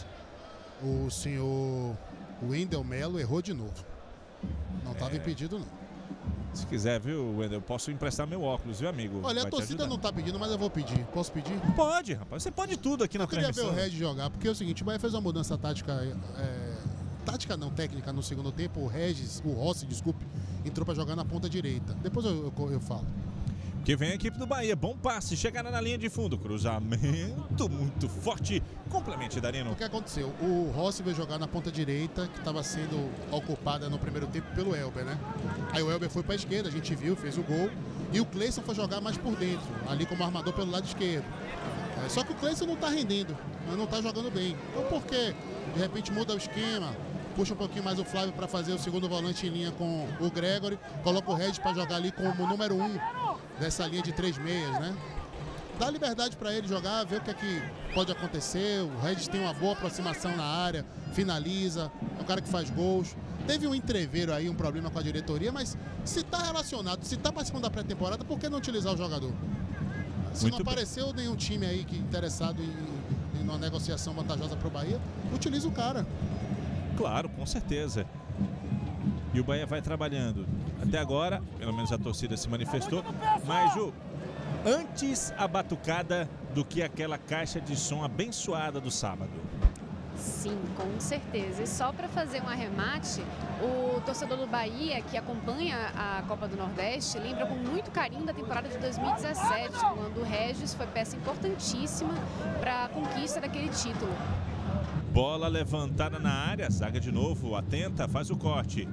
o senhor Wendel Melo errou de novo. Não estava impedido, não. Se quiser, viu, Wendel, eu posso emprestar meu óculos, viu, amigo? Olha, a torcida não tá pedindo, mas eu vou pedir. Posso pedir? Pode, rapaz. Você pode tudo aqui na transmissão. Eu queria ver o Regis jogar, porque é o seguinte, o Bahia fez uma mudança tática, tática não, técnica no segundo tempo. O Rossi, desculpe, entrou para jogar na ponta direita. Depois eu falo. Que vem a equipe do Bahia, bom passe, chegaram na linha de fundo, cruzamento muito forte, complemente, Darino. O que aconteceu? O Rossi veio jogar na ponta direita, que estava sendo ocupada no primeiro tempo pelo Elber, né? Aí o Elber foi para a esquerda, a gente viu, fez o gol, e o Cleison foi jogar mais por dentro, ali como armador pelo lado esquerdo. Só que o Cleison não está rendendo, não está jogando bem. Então por que de repente muda o esquema, puxa um pouquinho mais o Flávio para fazer o segundo volante em linha com o Gregory, coloca o Regis para jogar ali como número 1 dessa linha de 3 meias, né? Dá liberdade para ele jogar, ver o que é que pode acontecer. O Regis tem uma boa aproximação na área, finaliza, é um cara que faz gols. Teve um entreveiro aí, um problema com a diretoria, mas se está relacionado, se está participando da pré-temporada, por que não utilizar o jogador? Se não apareceu nenhum time aí que interessado em uma negociação vantajosa para o Bahia, utiliza o cara. Claro, com certeza. E o Bahia vai trabalhando. Até agora, pelo menos a torcida se manifestou. Mas, Ju, antes a batucada do que aquela caixa de som abençoada do sábado. Sim, com certeza. E só para fazer um arremate, o torcedor do Bahia, que acompanha a Copa do Nordeste, lembra com muito carinho da temporada de 2017, quando o Regis foi peça importantíssima para a conquista daquele título. Bola levantada na área, zaga de novo, atenta, faz o corte.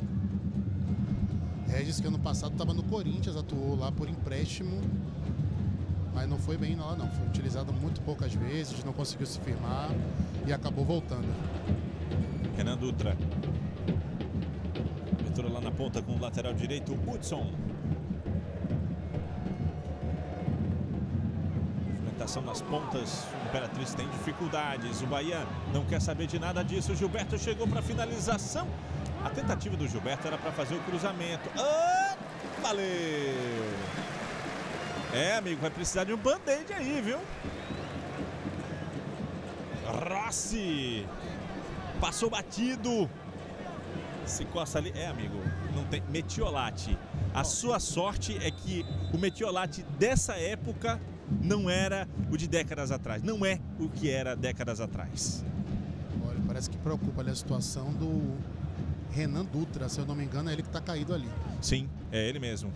Regis, que ano passado estava no Corinthians, atuou lá por empréstimo, mas não foi bem lá não, foi utilizado muito poucas vezes, não conseguiu se firmar e acabou voltando. Renan Dutra. Abertura lá na ponta com o lateral direito, Hudson. Movimentação nas pontas, o Imperatriz tem dificuldades, o Bahia não quer saber de nada disso, o Gilberto chegou para finalização. A tentativa do Gilberto era para fazer o cruzamento. Ah, valeu! É, amigo, vai precisar de um band-aid aí, viu? Rossi! Passou batido. Se coça ali. É, amigo, não tem. Metiolate. A sua sorte é que o Metiolate dessa época não era o de décadas atrás. Não é o que era décadas atrás. Olha, parece que preocupa ali a situação do Renan Dutra. Se eu não me engano, é ele que está caído ali. Sim, é ele mesmo.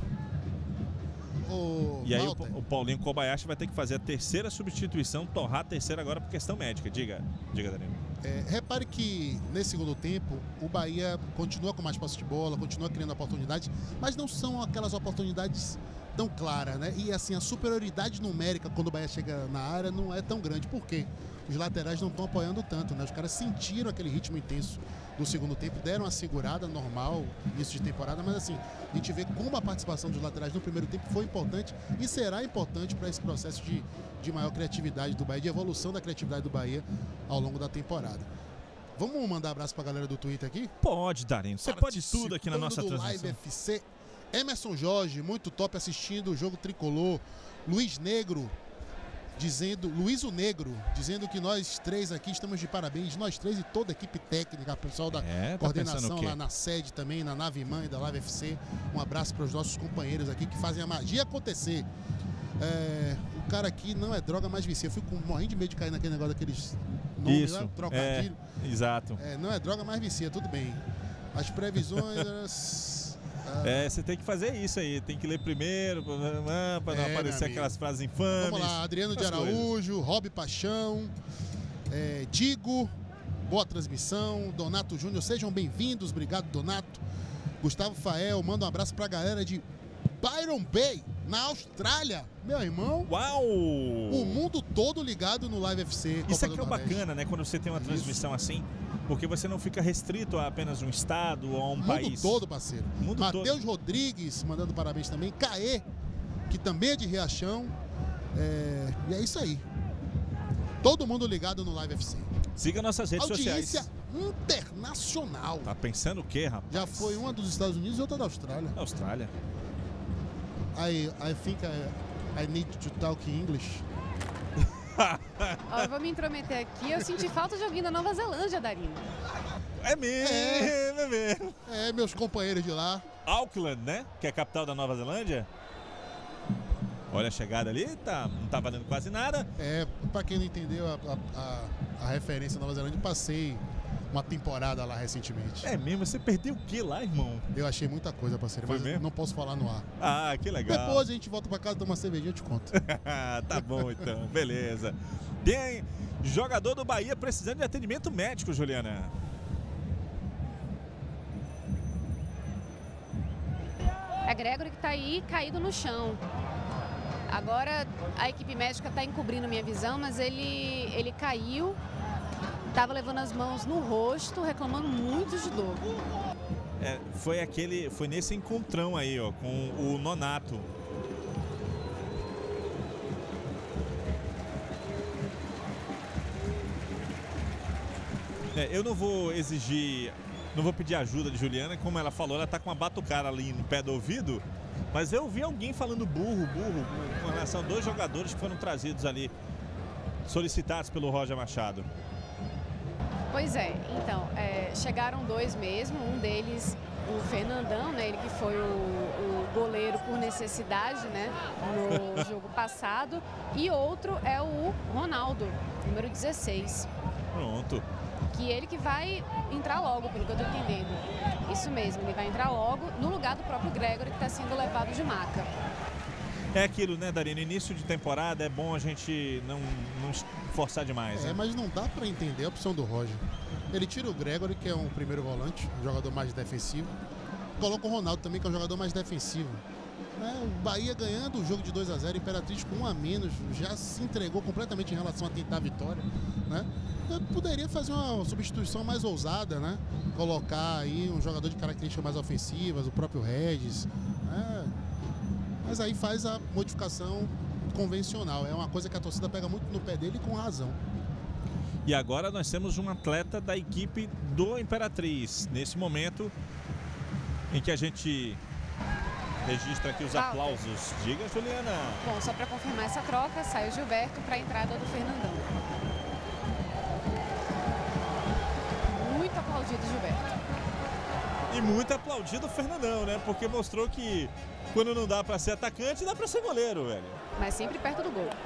E aí o Paulinho Kobayashi vai ter que fazer a terceira substituição, torrar a terceira agora por questão médica. Diga, Danilo. Repare que nesse segundo tempo o Bahia continua com mais posse de bola, continua criando oportunidades, mas não são aquelas oportunidades tão claras, né? E assim, a superioridade numérica quando o Bahia chega na área não é tão grande. Por quê? Os laterais não estão apoiando tanto, né? Os caras sentiram aquele ritmo intenso do segundo tempo, deram uma segurada normal, início de temporada, mas assim, a gente vê como a participação dos laterais no primeiro tempo foi importante e será importante para esse processo de maior criatividade do Bahia, de evolução da criatividade do Bahia ao longo da temporada. Vamos mandar abraço para a galera do Twitter aqui? Pode, Darinho. Você pode tudo aqui na nossa transmissão. Live FC, Emerson Jorge, muito top assistindo o jogo tricolor. Luiz Negro, Luiz o Negro, dizendo que nós três aqui estamos de parabéns, nós três e toda a equipe técnica, o pessoal da coordenação lá na sede também, na nave mãe da Live FC. Um abraço para os nossos companheiros aqui que fazem a magia acontecer. O cara aqui não é droga, mas vicia. Eu fico morrendo de medo de cair naquele negócio daqueles nomes, isso, trocadilho. Exato. Não é droga, mas vicia, tudo bem. As previsões... você tem que fazer isso aí, tem que ler primeiro para não aparecer aquelas frases infames. Vamos lá, Adriano de Araújo, Rob Paixão, Digo, boa transmissão, Donato Júnior, sejam bem-vindos, obrigado Donato. Gustavo Fael, manda um abraço pra galera de Byron Bay, na Austrália, meu irmão. Uau! O mundo todo ligado no Live FC. Copa Isso aqui é o bacana, né, quando você tem uma transmissão assim. Porque você não fica restrito a apenas um estado ou a um país. Mundo todo, parceiro. Matheus Rodrigues, mandando parabéns também. Caê, que também é de Riachão. E é isso aí. Todo mundo ligado no Live FC. Siga nossas redes sociais. Audiência internacional. Tá pensando o quê, rapaz? Já foi uma dos Estados Unidos e outra da Austrália. Austrália. I think I need to talk English. Eu vou me intrometer aqui. Eu senti falta de alguém da Nova Zelândia, Darino. É mesmo. Meus companheiros de lá. Auckland, né? Que é a capital da Nova Zelândia. Olha a chegada ali, não tá valendo quase nada. Pra quem não entendeu a referência à Nova Zelândia, passei uma temporada lá recentemente. É mesmo? Você perdeu o que lá, irmão? Eu achei muita coisa, parceiro, mas mesmo? Não posso falar no ar. Ah, que legal. Depois a gente volta pra casa, toma uma cervejinha, eu te conto. Tá bom, então. Beleza. Tem jogador do Bahia precisando de atendimento médico, Juliana. É Gregory que tá aí caído no chão. Agora a equipe médica tá encobrindo minha visão, mas ele caiu. Tava levando as mãos no rosto, reclamando muito de dor. Foi nesse encontrão aí, ó, com o Nonato. Eu não vou pedir ajuda de Juliana, como ela falou, ela tá com uma batucara ali no pé do ouvido, mas eu vi alguém falando burro, com relação a 2 jogadores que foram trazidos ali, solicitados pelo Roger Machado. Pois é, então, chegaram 2 mesmo, um deles, o Fernandão, né, ele que foi o goleiro por necessidade, né, no jogo passado, e outro é o Ronaldo, número 16. Pronto. Que ele que vai entrar logo, pelo que eu tô entendendo. Isso mesmo, ele vai entrar logo no lugar do próprio Gregory, que está sendo levado de maca. É aquilo, né, Darino? Início de temporada é bom a gente não forçar demais. É, né? mas não dá para entender a opção do Roger. Ele tira o Gregory, que é um primeiro volante, um jogador mais defensivo. Coloca o Ronaldo também, que é um jogador mais defensivo. O Bahia ganhando o jogo de 2-0, Imperatriz com 1 a menos, já se entregou completamente em relação a tentar a vitória, né? Eu poderia fazer uma substituição mais ousada, né? Colocar aí um jogador de características mais ofensivas, o próprio Regis, né? Mas aí faz a modificação convencional. É uma coisa que a torcida pega muito no pé dele, e com razão. E agora nós temos um atleta da equipe do Imperatriz. Nesse momento em que a gente registra aqui os aplausos. Diga, Juliana. Bom, só para confirmar essa troca, sai o Gilberto para a entrada do Fernandão. Muito aplaudido o Gilberto. E muito aplaudido o Fernandão, né? Porque mostrou que quando não dá para ser atacante, dá para ser goleiro, velho. Mas sempre perto do gol.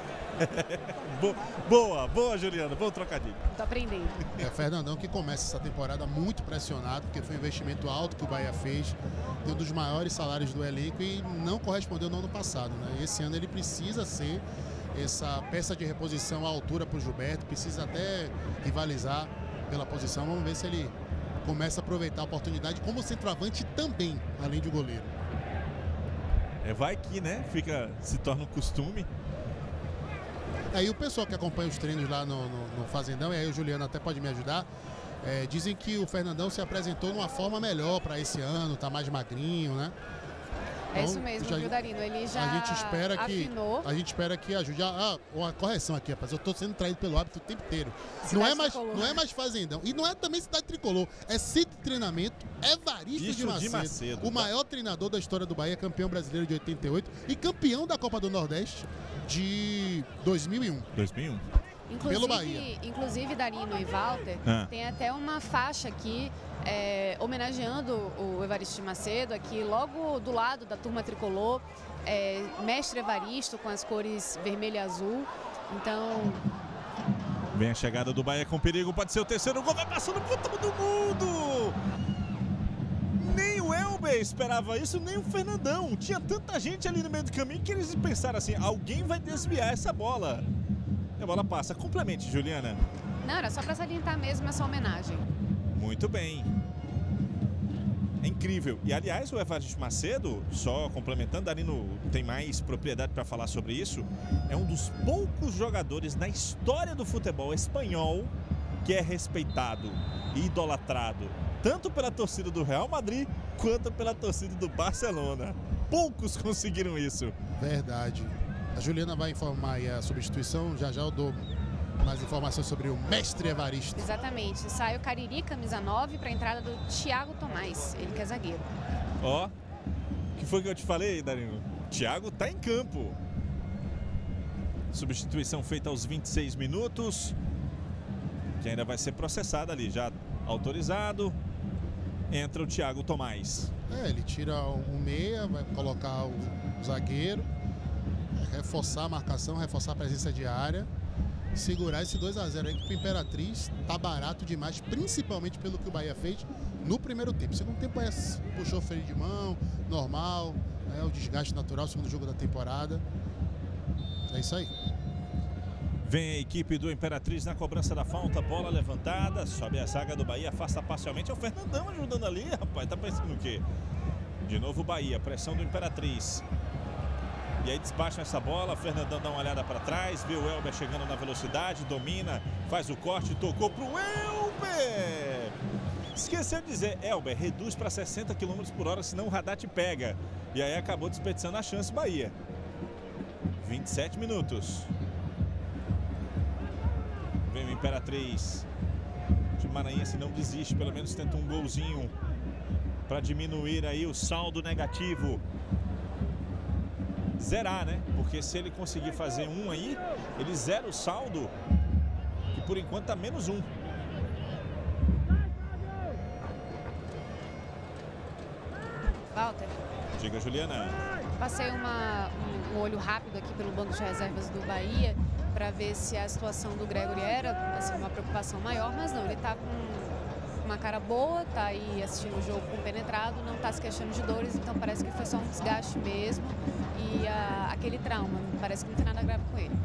Boa, Juliana. Bom trocadilho. Tô aprendendo. É o Fernandão que começa essa temporada muito pressionado, porque foi um investimento alto que o Bahia fez, tem um dos maiores salários do elenco e não correspondeu no ano passado, né? Esse ano ele precisa ser essa peça de reposição à altura para o Gilberto, precisa até rivalizar pela posição. Vamos ver se ele começa a aproveitar a oportunidade como centroavante também, além de goleiro. Vai que, né? Se torna um costume. Aí o pessoal que acompanha os treinos lá no Fazendão, e aí o Juliano até pode me ajudar, dizem que o Fernandão se apresentou numa forma melhor para esse ano, tá mais magrinho, né? É isso mesmo, viu, Darino? Ele já a gente afinou. A gente espera que ajude. Uma correção aqui, rapaz. Eu tô sendo traído pelo hábito o tempo inteiro. Não é mais Fazendão. E não é também Cidade Tricolor. É Centro de Treinamento Evaristo de Macedo. O maior treinador da história do Bahia, campeão brasileiro de 88 e campeão da Copa do Nordeste de 2001. Pelo Bahia. Inclusive, Darino e Walter, tem até uma faixa aqui homenageando o Evaristo de Macedo, aqui logo do lado da turma tricolor, Mestre Evaristo com as cores vermelho e azul. Então... Vem a chegada do Bahia com perigo, pode ser o terceiro gol, vai passando por todo mundo! Nem o Elber esperava isso, nem o Fernandão. Tinha tanta gente ali no meio do caminho que eles pensaram assim, alguém vai desviar essa bola. E a bola passa. Complemente, Juliana. Não, era só para salientar mesmo essa homenagem. Muito bem. É incrível. E, aliás, o Evaristo Macedo, só complementando, Darino tem mais propriedade para falar sobre isso, é um dos poucos jogadores na história do futebol espanhol que é respeitado e idolatrado, tanto pela torcida do Real Madrid, quanto pela torcida do Barcelona. Poucos conseguiram isso. Verdade. A Juliana vai informar aí a substituição, já eu dou mais informações sobre o Mestre Evaristo. Exatamente, sai o Cariri, camisa 9, para a entrada do Thiago Tomás, ele que é zagueiro. Ó, que foi que eu te falei, Darino? Thiago tá em campo. Substituição feita aos 26 minutos, que ainda vai ser processada ali, já autorizado. Entra o Thiago Tomás. Ele tira um meia, vai colocar o zagueiro, reforçar a marcação, reforçar a presença de área, segurar esse 2-0 aí que o Imperatriz tá barato demais, principalmente pelo que o Bahia fez no primeiro tempo. Segundo tempo, o Bahia puxou o freio de mão, normal, o desgaste natural, segundo jogo da temporada. É isso aí. Vem a equipe do Imperatriz na cobrança da falta, bola levantada, sobe a zaga do Bahia, afasta parcialmente. É o Fernandão ajudando ali, rapaz, tá pensando o quê? De novo o Bahia, pressão do Imperatriz. E aí despacham essa bola, Fernandão dá uma olhada para trás, vê o Elber chegando na velocidade, domina, faz o corte, tocou pro Elber! Esqueceu de dizer, Elber, reduz para 60 km por hora, senão o radar te pega. E aí acabou desperdiçando a chance Bahia. 27 minutos. Vem o Imperatriz. O time maranhense não desiste, pelo menos tenta um golzinho para diminuir aí o saldo negativo. Zerar, né? Porque se ele conseguir fazer um aí, ele zera o saldo, que por enquanto tá menos um. Walter. Diga, Juliana. Passei um olho rápido aqui pelo banco de reservas do Bahia para ver se a situação do Gregory era assim, uma preocupação maior, mas não, ele está com uma cara boa, tá aí assistindo o jogo compenetrado, não está se queixando de dores, então parece que foi só um desgaste mesmo e aquele trauma, parece que não tem nada grave com ele.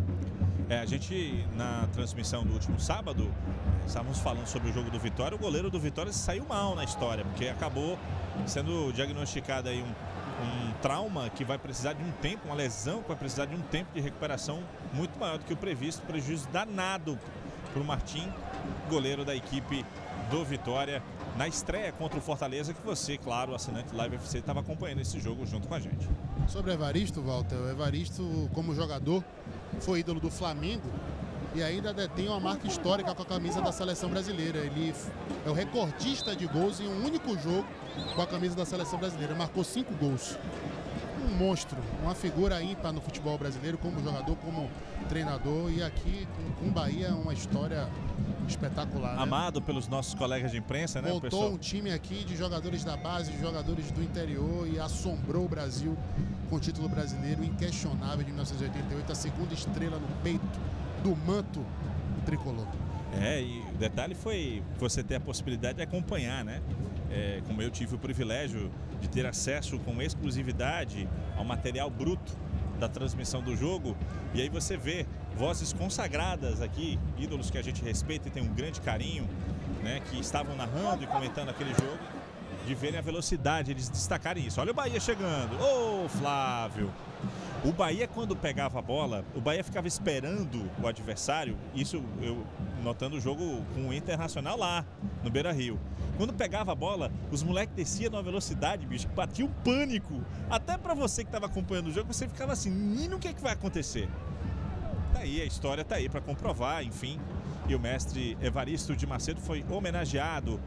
A gente, na transmissão do último sábado, estávamos falando sobre o jogo do Vitória. O goleiro do Vitória saiu mal na história, porque acabou sendo diagnosticado aí um trauma que vai precisar de um tempo, uma lesão que vai precisar de um tempo de recuperação muito maior do que o previsto. Prejuízo danado para o Martim, goleiro da equipe do Vitória, na estreia contra o Fortaleza, que você, claro, assinante Live FC, estava acompanhando esse jogo junto com a gente. Sobre o Evaristo, Walter, o Evaristo, como jogador, foi ídolo do Flamengo e ainda detém uma marca histórica com a camisa da seleção brasileira. Ele é o recordista de gols em um único jogo com a camisa da seleção brasileira. Marcou 5 gols. Um monstro, uma figura ímpar no futebol brasileiro, como jogador, como treinador. E aqui com o Bahia, uma história espetacular. Né? Amado pelos nossos colegas de imprensa, né? Montou um time aqui de jogadores da base, de jogadores do interior e assombrou o Brasil com o título brasileiro inquestionável de 1988, a segunda estrela no peito do manto tricolor. E o detalhe foi você ter a possibilidade de acompanhar, né? Como eu tive o privilégio de ter acesso com exclusividade ao material bruto da transmissão do jogo, e aí você vê vozes consagradas aqui, ídolos que a gente respeita e tem um grande carinho, né? Que estavam narrando e comentando aquele jogo, de verem a velocidade, eles destacarem isso. Olha o Bahia chegando. Ô, Flávio! O Bahia, quando pegava a bola, o Bahia ficava esperando o adversário, isso eu notando o jogo com o Internacional lá, no Beira-Rio. Quando pegava a bola, os moleques desciam numa velocidade, bicho, que batia um pânico. Até pra você que estava acompanhando o jogo, você ficava assim, menino, o que é que vai acontecer? Tá aí, a história tá aí para comprovar, enfim. E o mestre Evaristo de Macedo foi homenageado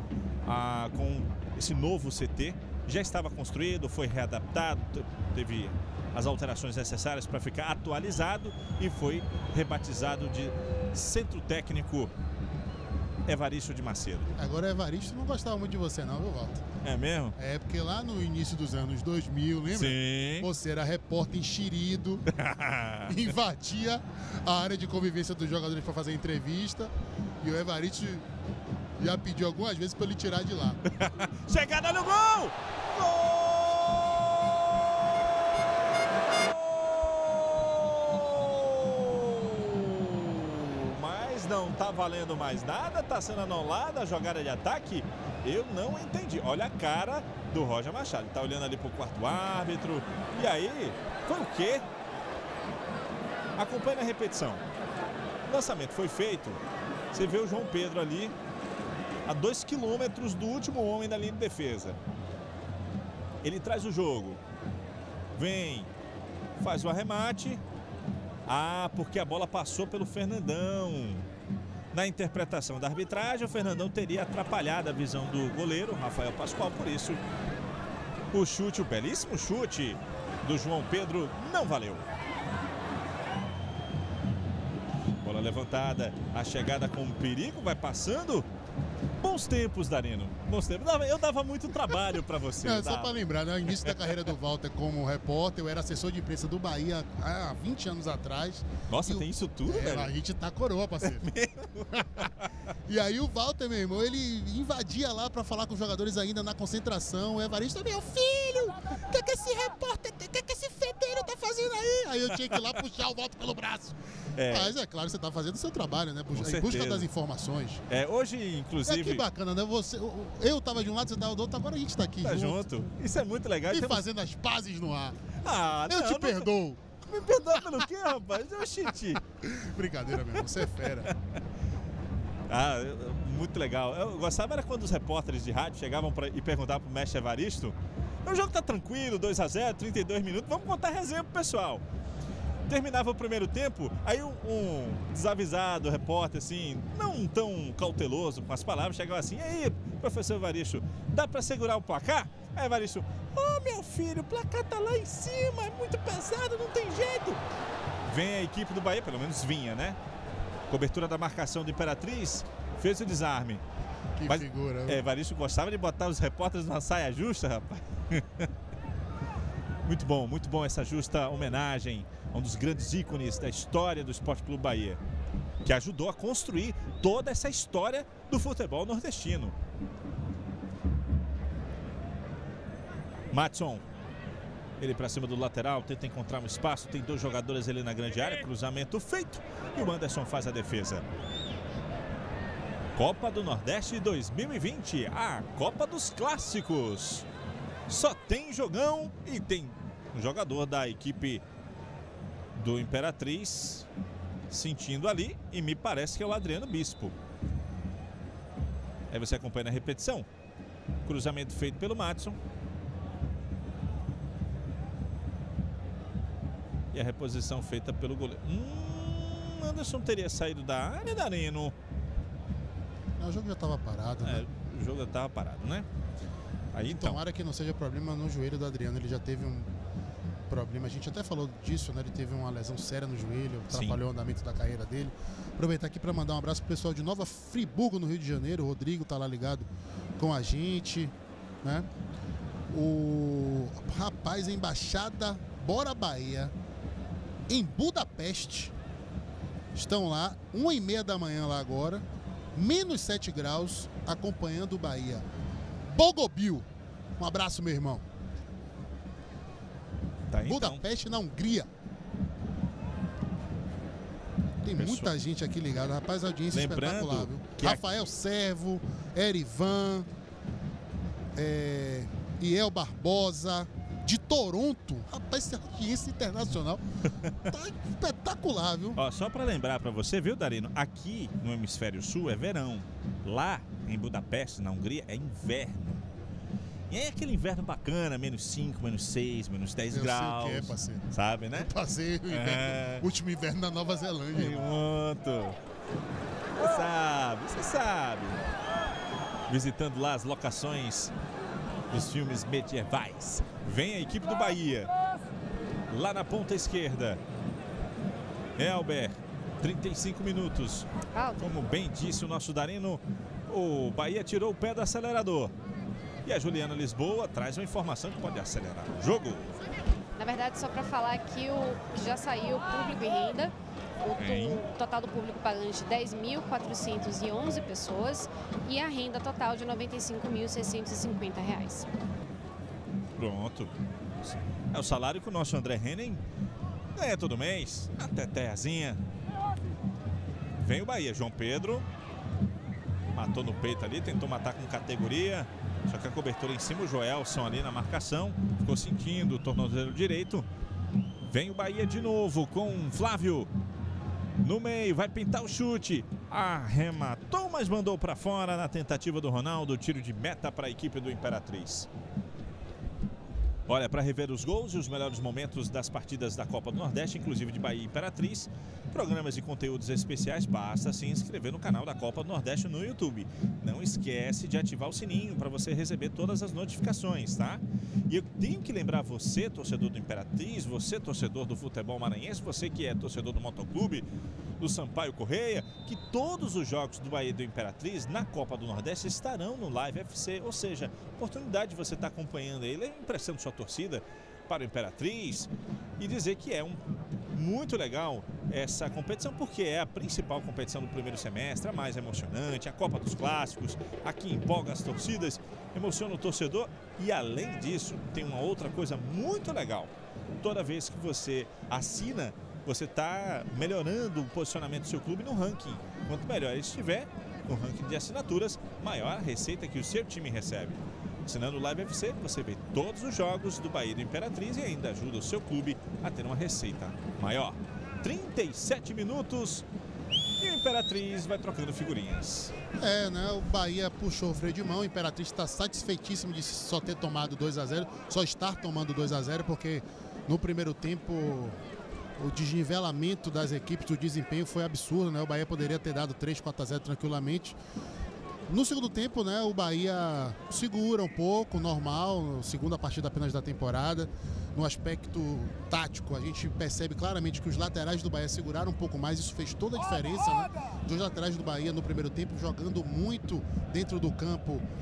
com esse novo CT. Já estava construído, foi readaptado, teve as alterações necessárias para ficar atualizado e foi rebatizado de Centro Técnico Evaristo de Macedo. Agora o Evaristo não gostava muito de você não, viu, Walter? É mesmo? É, porque lá no início dos anos 2000, lembra? Sim. Você era repórter enxerido, invadia a área de convivência dos jogadores para fazer entrevista e o Evaristo já pediu algumas vezes para ele tirar de lá. Chegada no gol! Gol! Não tá valendo mais nada, tá sendo anulada a jogada de ataque. Eu não entendi. Olha a cara do Roger Machado, ele tá olhando ali pro quarto árbitro. E aí, foi o quê? Acompanhe a repetição. O lançamento foi feito. Você vê o João Pedro ali a 2 quilômetros do último homem da linha de defesa. Ele traz o jogo. Vem, faz o arremate. Porque a bola passou pelo Fernandão. Na interpretação da arbitragem, o Fernandão teria atrapalhado a visão do goleiro, Rafael Pascoal, por isso o chute, o belíssimo chute do João Pedro não valeu. Bola levantada, a chegada com perigo, vai passando. Bons tempos, Darino. Bons tempos. Eu dava muito trabalho para você. Só para lembrar, né? No início da carreira do Walter como repórter, eu era assessor de imprensa do Bahia há 20 anos atrás. Nossa, tem isso tudo, velho? A gente tá coroa, parceiro. É mesmo? E aí o Walter, meu irmão, ele invadia lá para falar com os jogadores ainda na concentração. O Evaristo, meu filho, o que é que esse repórter, o que é que esse fedeiro tá fazendo aí? Aí eu tinha que ir lá puxar o Walter pelo braço. Mas é claro, você tá fazendo o seu trabalho, né? Em busca das informações. Hoje, inclusive... Que bacana, né? Eu tava de um lado, você tava do outro, agora a gente tá aqui junto. Isso é muito legal. E fazendo as pazes no ar. Eu te perdoo. Me perdoa pelo quê, rapaz? Eu xixi. Brincadeira mesmo, você é fera. Muito legal. Eu gostava era quando os repórteres de rádio chegavam e perguntavam pro mestre Evaristo: o jogo tá tranquilo, 2-0, 32 minutos, vamos contar resenha pro pessoal. Terminava o primeiro tempo, aí um desavisado repórter, assim, não tão cauteloso com as palavras, chegava assim: e aí, professor Evaristo, dá para segurar o placar? Aí Evaristo: meu filho, o placar tá lá em cima, é muito pesado, não tem jeito. Vem a equipe do Bahia, pelo menos vinha, né? Cobertura da marcação do Imperatriz, fez o desarme. Que figura. Evaristo gostava de botar os repórteres numa saia justa, rapaz. Muito bom essa justa homenagem a um dos grandes ícones da história do Esporte Clube Bahia, que ajudou a construir toda essa história do futebol nordestino. Matson, ele para cima do lateral, tenta encontrar um espaço, tem 2 jogadores ali na grande área, cruzamento feito e o Anderson faz a defesa. Copa do Nordeste 2020, a Copa dos Clássicos. Só tem jogão e tem um jogador da equipe do Imperatriz sentindo ali e me parece que é o Adriano Bispo. Aí você acompanha na repetição. Cruzamento feito pelo Matson. E a reposição feita pelo goleiro. Anderson teria saído da área, Darino. O jogo já estava parado, né? O jogo já estava parado, né? Aí então. Tomara que não seja problema no joelho do Adriano. Ele já teve um problema. A gente até falou disso, né? Ele teve uma lesão séria no joelho, atrapalhou o andamento da carreira dele. Aproveitar aqui para mandar um abraço pro pessoal de Nova Friburgo, no Rio de Janeiro. O Rodrigo tá lá ligado com a gente, né? O rapaz, a Embaixada Bora Bahia, em Budapeste, estão lá, 1h30 da manhã lá agora, menos 7 graus, acompanhando o Bahia. Bogobil, um abraço, meu irmão. Tá, então. Budapeste, na Hungria. Tem muita gente aqui ligada, rapaz, a audiência espetacular, viu? Rafael Servo, Erivan, Iel Barbosa, de Toronto. Rapaz, essa audiência internacional tá espetacular, viu? Ó, só para lembrar para você, viu, Darino? Aqui no Hemisfério Sul é verão. Lá em Budapeste, na Hungria, é inverno. E é aquele inverno bacana, menos 5, menos 6, menos 10 graus. Sei o que é, parceiro. Sabe, né? Eu passei o último inverno na Nova Zelândia. Pronto. Você sabe. Visitando lá as locações dos filmes medievais. Vem a equipe do Bahia. Lá na ponta esquerda. Elber, 35 minutos. Como bem disse o nosso Darino, o Bahia tirou o pé do acelerador. E a Juliana Lisboa traz uma informação que pode acelerar o jogo. Na verdade, só para falar que já saiu o público e renda. O total do público pagante 10.411 pessoas e a renda total de R$ 95.650. Pronto. É o salário que o nosso André Henning ganha todo mês. Até terrazinha. Vem o Bahia, João Pedro. Matou no peito ali, tentou matar com categoria. Só que a cobertura em cima, o Joelson ali na marcação. Ficou sentindo o tornozelo direito. Vem o Bahia de novo com Flávio. No meio, vai pintar o chute. Arrematou, mas mandou para fora na tentativa do Ronaldo. Tiro de meta para a equipe do Imperatriz. Olha, para rever os gols e os melhores momentos das partidas da Copa do Nordeste, inclusive de Bahia e Imperatriz, programas e conteúdos especiais, basta se inscrever no canal da Copa do Nordeste no YouTube. Não esquece de ativar o sininho para você receber todas as notificações, tá? E eu tenho que lembrar você, torcedor do Imperatriz, você, torcedor do futebol maranhense, você que é torcedor do Motoclube, do Sampaio Correia, que todos os jogos do Bahia e do Imperatriz na Copa do Nordeste estarão no Live FC, ou seja, oportunidade de você estar acompanhando ele, emprestando sua torcida para o Imperatriz e dizer que é muito legal essa competição, porque é a principal competição do primeiro semestre, a mais emocionante, a Copa dos Clássicos, a que empolga as torcidas, emociona o torcedor e, além disso, tem uma outra coisa muito legal. Toda vez que você assina, você está melhorando o posicionamento do seu clube no ranking. Quanto melhor ele estiver no ranking de assinaturas, maior a receita que o seu time recebe. Assinando o Live FC, você vê todos os jogos do Bahia e do Imperatriz e ainda ajuda o seu clube a ter uma receita maior. 37 minutos e o Imperatriz vai trocando figurinhas. Né? O Bahia puxou o freio de mão, o Imperatriz está satisfeitíssimo de só ter tomado 2-0, só estar tomando 2-0, porque no primeiro tempo o desnivelamento das equipes, do desempenho foi absurdo, né? O Bahia poderia ter dado 3-4-0 tranquilamente. No segundo tempo, né, o Bahia segura um pouco, normal, segunda partida apenas da temporada. No aspecto tático, a gente percebe claramente que os laterais do Bahia seguraram um pouco mais, isso fez toda a diferença, né? Dos laterais do Bahia no primeiro tempo, jogando muito dentro do campo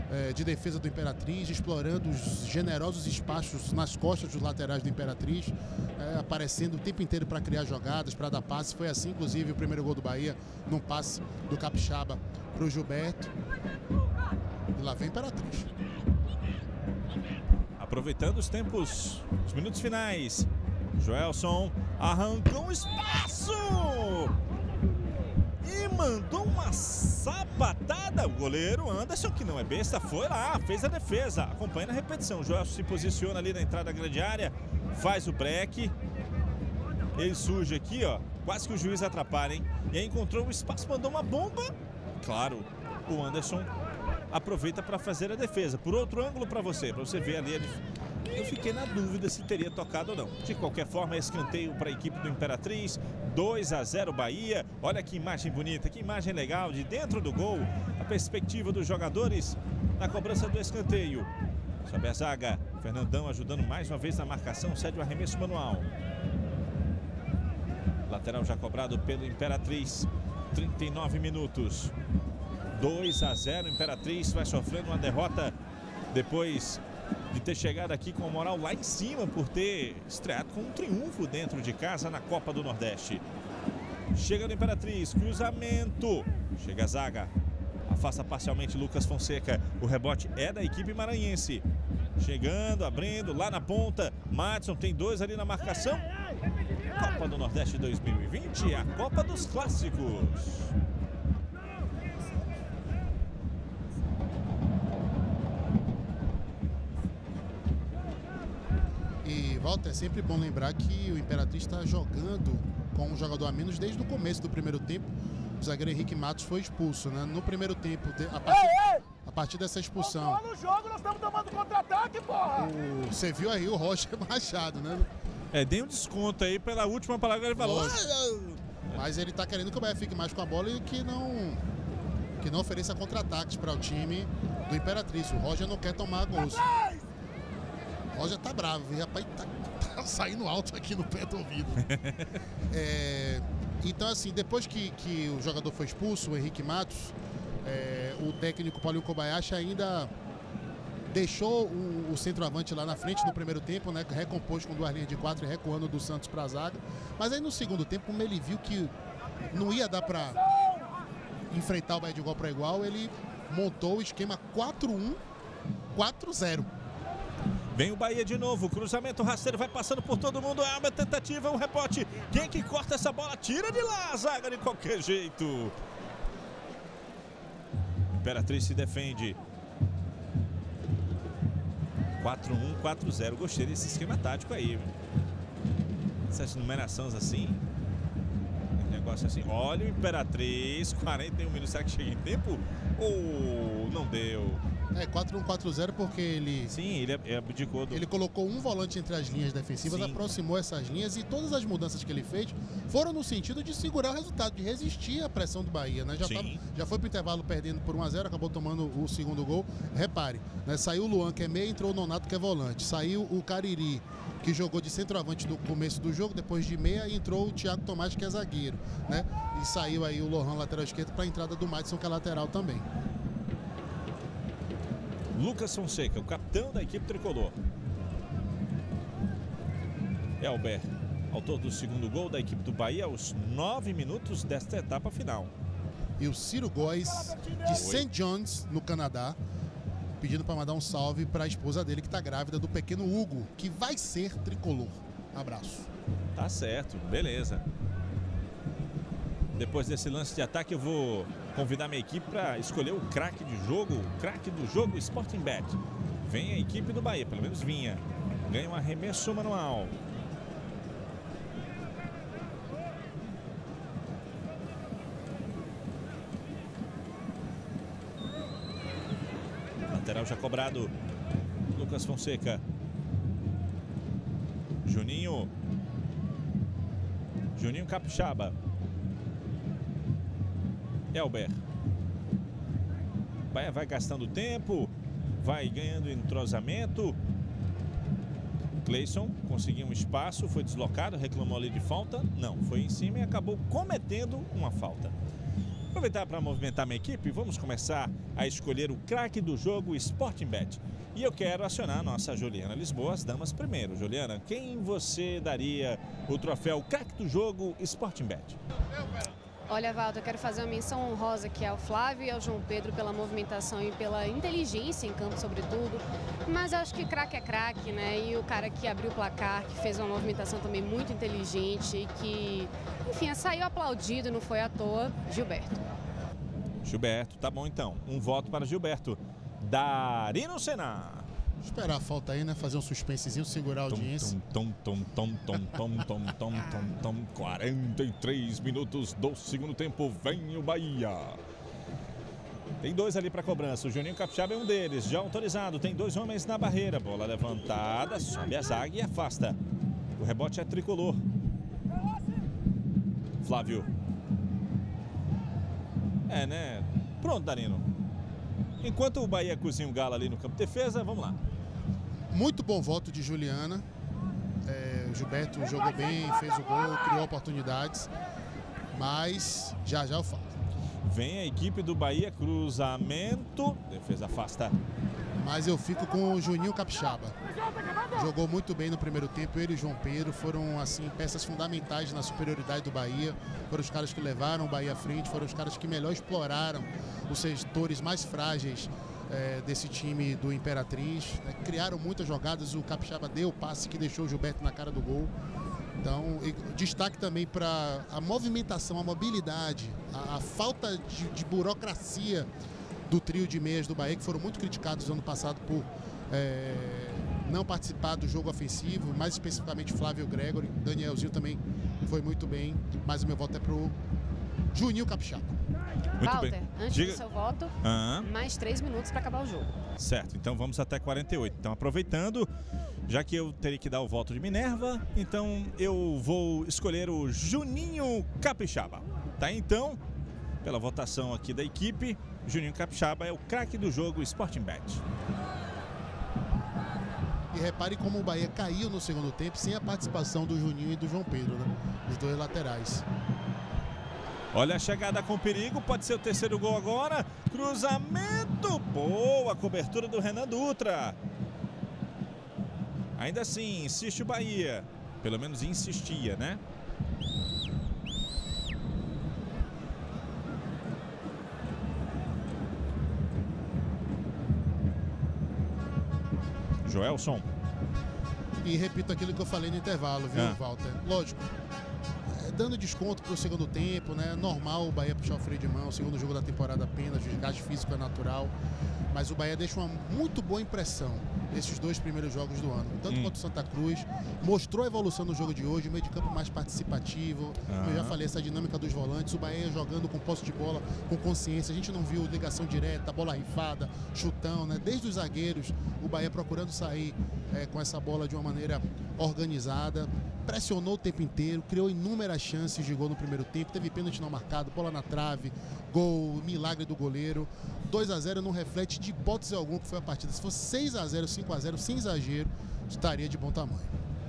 de defesa do Imperatriz, explorando os generosos espaços nas costas dos laterais do Imperatriz, aparecendo o tempo inteiro para criar jogadas, para dar passe. Foi assim, inclusive, o primeiro gol do Bahia, num passe do Capixaba para o Gilberto. E lá vem o Imperatriz. Aproveitando os tempos, os minutos finais. Joelson arrancou um espaço e mandou uma sapatada. O goleiro Anderson, que não é besta, foi lá, fez a defesa. Acompanha na repetição. O Joelson se posiciona ali na entrada da grande área, faz o break. Ele surge aqui, ó, quase que o juiz atrapalha, hein? E aí encontrou um espaço, mandou uma bomba. Claro, o Anderson aproveita para fazer a defesa. Por outro ângulo para você ver ali a eu fiquei na dúvida se teria tocado ou não. De qualquer forma, escanteio para a equipe do Imperatriz. 2-0 Bahia. Olha que imagem bonita, que imagem legal de dentro do gol. A perspectiva dos jogadores na cobrança do escanteio. Sobe a zaga. Fernandão ajudando mais uma vez na marcação. Cede o arremesso manual. Lateral já cobrado pelo Imperatriz. 39 minutos. 2-0. Imperatriz vai sofrendo uma derrota depois de ter chegado aqui com a moral lá em cima por ter estreado com um triunfo dentro de casa na Copa do Nordeste. Chega no Imperatriz, cruzamento, chega a zaga, afasta parcialmente Lucas Fonseca. O rebote é da equipe maranhense. Chegando, abrindo lá na ponta, Madison tem 2 ali na marcação. Copa do Nordeste 2020, a Copa dos Clássicos. Walter, é sempre bom lembrar que o Imperatriz está jogando com um jogador a menos desde o começo do primeiro tempo. O zagueiro Henrique Matos foi expulso, né? No primeiro tempo, a partir dessa expulsão. No jogo nós estamos tomando contra-ataque, porra! Você viu aí o Roger Machado, né? Dei um desconto aí pela última palavra que ele falou. Mas ele está querendo que o Bahia fique mais com a bola e que não ofereça contra-ataques para o time do Imperatriz. O Roger não quer tomar gols. O Roger tá bravo, e rapaz, tá saindo alto aqui no pé do ouvido. Então, assim, depois que o jogador foi expulso, o Henrique Matos, o técnico Paulinho Kobayashi ainda deixou o centroavante lá na frente no primeiro tempo, né? Recompôs com 2 linhas de 4 e recuando do Santos para a zaga. Mas aí no segundo tempo, como ele viu que não ia dar para enfrentar o Bahia de igual para igual, ele montou o esquema 4-1-4-0. Vem o Bahia de novo, cruzamento rasteiro, vai passando por todo mundo, é uma tentativa, um rebote. Quem que corta essa bola? Tira de lá a zaga de qualquer jeito. Imperatriz se defende. 4-1, 4-0. Gostei desse esquema tático aí. Essas numerações assim. Negócio assim. Olha o Imperatriz, 41 minutos. Será que chega em tempo? Ou não deu? 4-1, 4-0 porque ele... Sim, ele abdicou do... Ele colocou um volante entre as linhas defensivas, sim, aproximou essas linhas e todas as mudanças que ele fez foram no sentido de segurar o resultado, de resistir à pressão do Bahia, né? Já foi pro intervalo perdendo por 1-0, acabou tomando o segundo gol. Repare, né? Saiu o Luan, que é meia, entrou o Nonato, que é volante. Saiu o Cariri, que jogou de centroavante no começo do jogo, depois de meia, e entrou o Thiago Tomás, que é zagueiro, né? E saiu aí o Lohan, lateral esquerdo, para a entrada do Madison, que é lateral também. Lucas Fonseca, o capitão da equipe tricolor. Elber, autor do segundo gol da equipe do Bahia aos 9 minutos desta etapa final. E o Ciro Góes, de St. John's, no Canadá, pedindo para mandar um salve para a esposa dele, que está grávida, do pequeno Hugo, que vai ser tricolor. Abraço. Tá certo, beleza. Depois desse lance de ataque, eu vou convidar minha equipe para escolher o craque de jogo, o craque do jogo Sporting Bet. Vem a equipe do Bahia, pelo menos vinha. Ganha um arremesso manual. Lateral já cobrado. Lucas Fonseca. Juninho Capixaba. Elber. Bahia vai gastando tempo, vai ganhando entrosamento. Cleison conseguiu um espaço, foi deslocado, reclamou ali de falta. Não, foi em cima e acabou cometendo uma falta. Aproveitar para movimentar minha equipe, vamos começar a escolher o craque do jogo Sporting Bet. E eu quero acionar a nossa Juliana Lisboa, as damas primeiro. Juliana, quem você daria o troféu craque do jogo Sporting Bet? Olha, Walter, eu quero fazer uma menção honrosa aqui ao Flávio e ao João Pedro pela movimentação e pela inteligência em campo, sobretudo. Mas eu acho que craque é craque, né? E o cara que abriu o placar, que fez uma movimentação também muito inteligente e que, enfim, saiu aplaudido, não foi à toa, Gilberto. Gilberto, tá bom então. Um voto para Gilberto. Darino Senna. Esperar a falta aí, né? Fazer um suspensezinho, segurar a audiência. 43 minutos do segundo tempo. Vem o Bahia. Tem dois ali para cobrança. O Juninho Capixaba é um deles. Já autorizado. Tem dois homens na barreira. Bola levantada. Sobe a zaga e afasta. O rebote é tricolor. Flávio. É, né? Pronto, Darino. Enquanto o Bahia cozinha o galo ali no campo de defesa, vamos lá. Muito bom voto de Juliana. O Gilberto jogou bem, fez o gol, criou oportunidades. Mas já eu falo. Vem a equipe do Bahia, cruzamento. Defesa afasta. Mas eu fico com o Juninho Capixaba. Jogou muito bem no primeiro tempo. Ele e o João Pedro foram assim peças fundamentais na superioridade do Bahia. Foram os caras que levaram o Bahia à frente. Foram os caras que melhor exploraram os setores mais frágeis desse time do Imperatriz. Criaram muitas jogadas. O Capixaba deu o passe que deixou o Gilberto na cara do gol. Então, destaque também para a movimentação, a mobilidade, a falta de burocracia do trio de meias do Bahia, que foram muito criticados no ano passado por não participar do jogo ofensivo, mais especificamente Flávio Gregory. Danielzinho também foi muito bem, mas o meu voto é pro Juninho Capixaba. Muito Walter, bem. Antes do seu voto, mais 3 minutos para acabar o jogo. Certo, então vamos até 48. Então, aproveitando, já que eu teria que dar o voto de Minerva, então eu vou escolher o Juninho Capixaba. Tá, então, pela votação aqui da equipe, Juninho Capixaba é o craque do jogo Sporting Bet. E repare como o Bahia caiu no segundo tempo sem a participação do Juninho e do João Pedro, né? Os dois laterais. Olha a chegada com perigo, pode ser o terceiro gol agora. Cruzamento, boa cobertura do Renan Dutra. Ainda assim, insiste o Bahia. Pelo menos insistia, né? Joelson. E repito aquilo que eu falei no intervalo, viu, Walter? Lógico, dando desconto para o segundo tempo, né? Normal o Bahia puxar o freio de mão, segundo jogo da temporada apenas, o desgaste físico é natural. Mas o Bahia deixa uma muito boa impressão nesses 2 primeiros jogos do ano. Tanto quanto o Santa Cruz, mostrou a evolução no jogo de hoje, o meio de campo mais participativo. Eu já falei, essa dinâmica dos volantes, o Bahia jogando com posse de bola, com consciência. A gente não viu ligação direta, bola rifada, chutão, né? Desde os zagueiros, o Bahia procurando sair com essa bola de uma maneira organizada. Pressionou o tempo inteiro, criou inúmeras chances de gol no primeiro tempo, teve pênalti não marcado, bola na trave, gol, milagre do goleiro. 2-0 não reflete de hipótese alguma que foi a partida. Se fosse 6-0, 5-0, sem exagero, estaria de bom tamanho.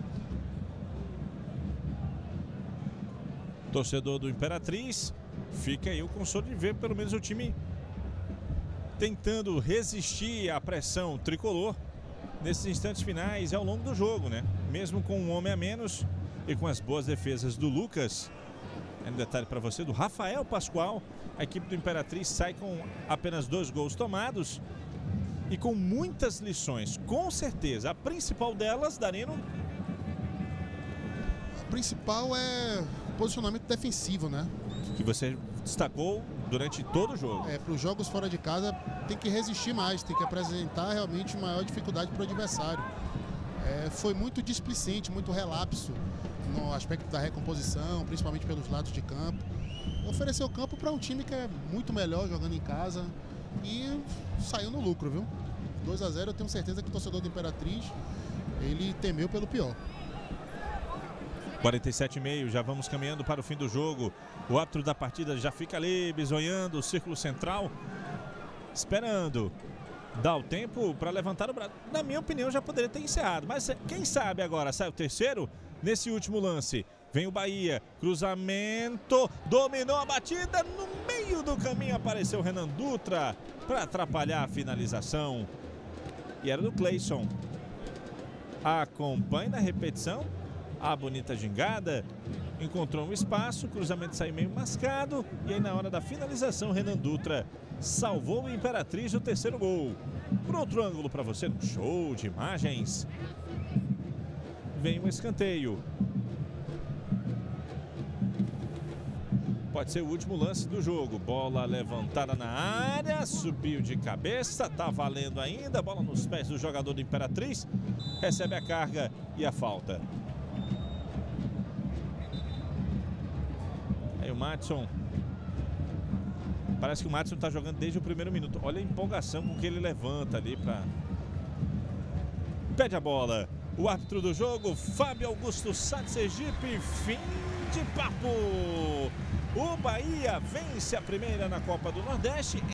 Torcedor do Imperatriz, fica aí o consolo de ver pelo menos o time tentando resistir à pressão tricolor nesses instantes finais e ao longo do jogo, né? Mesmo com um homem a menos e com as boas defesas do Lucas. Um detalhe para você, do Rafael Pascoal, a equipe do Imperatriz sai com apenas 2 gols tomados e com muitas lições. Com certeza, a principal delas, Darino? A principal é posicionamento defensivo, né? Que você destacou durante todo o jogo. Para os jogos fora de casa tem que resistir mais, tem que apresentar realmente maior dificuldade para o adversário. Foi muito displicente, muito relapso no aspecto da recomposição, principalmente pelos lados de campo. Ofereceu campo para um time que é muito melhor jogando em casa e saiu no lucro, viu? 2-0, eu tenho certeza que o torcedor do Imperatriz, ele temeu pelo pior. 47,5, já vamos caminhando para o fim do jogo. O árbitro da partida já fica ali, bisonhando o círculo central, esperando dar o tempo para levantar o braço. Na minha opinião, já poderia ter encerrado, mas quem sabe agora sai o terceiro nesse último lance. Vem o Bahia, cruzamento, dominou a batida, no meio do caminho apareceu o Renan Dutra para atrapalhar a finalização. E era do Cleison. Acompanhe na repetição a bonita gingada, encontrou um espaço, o cruzamento saiu meio mascado e aí na hora da finalização Renan Dutra salvou o Imperatriz do terceiro gol. Por outro ângulo para você, no show de imagens, vem um escanteio. Pode ser o último lance do jogo. Bola levantada na área, subiu de cabeça, tá valendo ainda. Bola nos pés do jogador do Imperatriz. Recebe a carga e a falta. Aí o Madison. Parece que o Madison tá jogando desde o primeiro minuto. Olha a empolgação com que ele levanta ali para... Pede a bola. O árbitro do jogo, Fábio Augusto Sá de Sergipe. Fim de papo. O Bahia vence a primeira na Copa do Nordeste.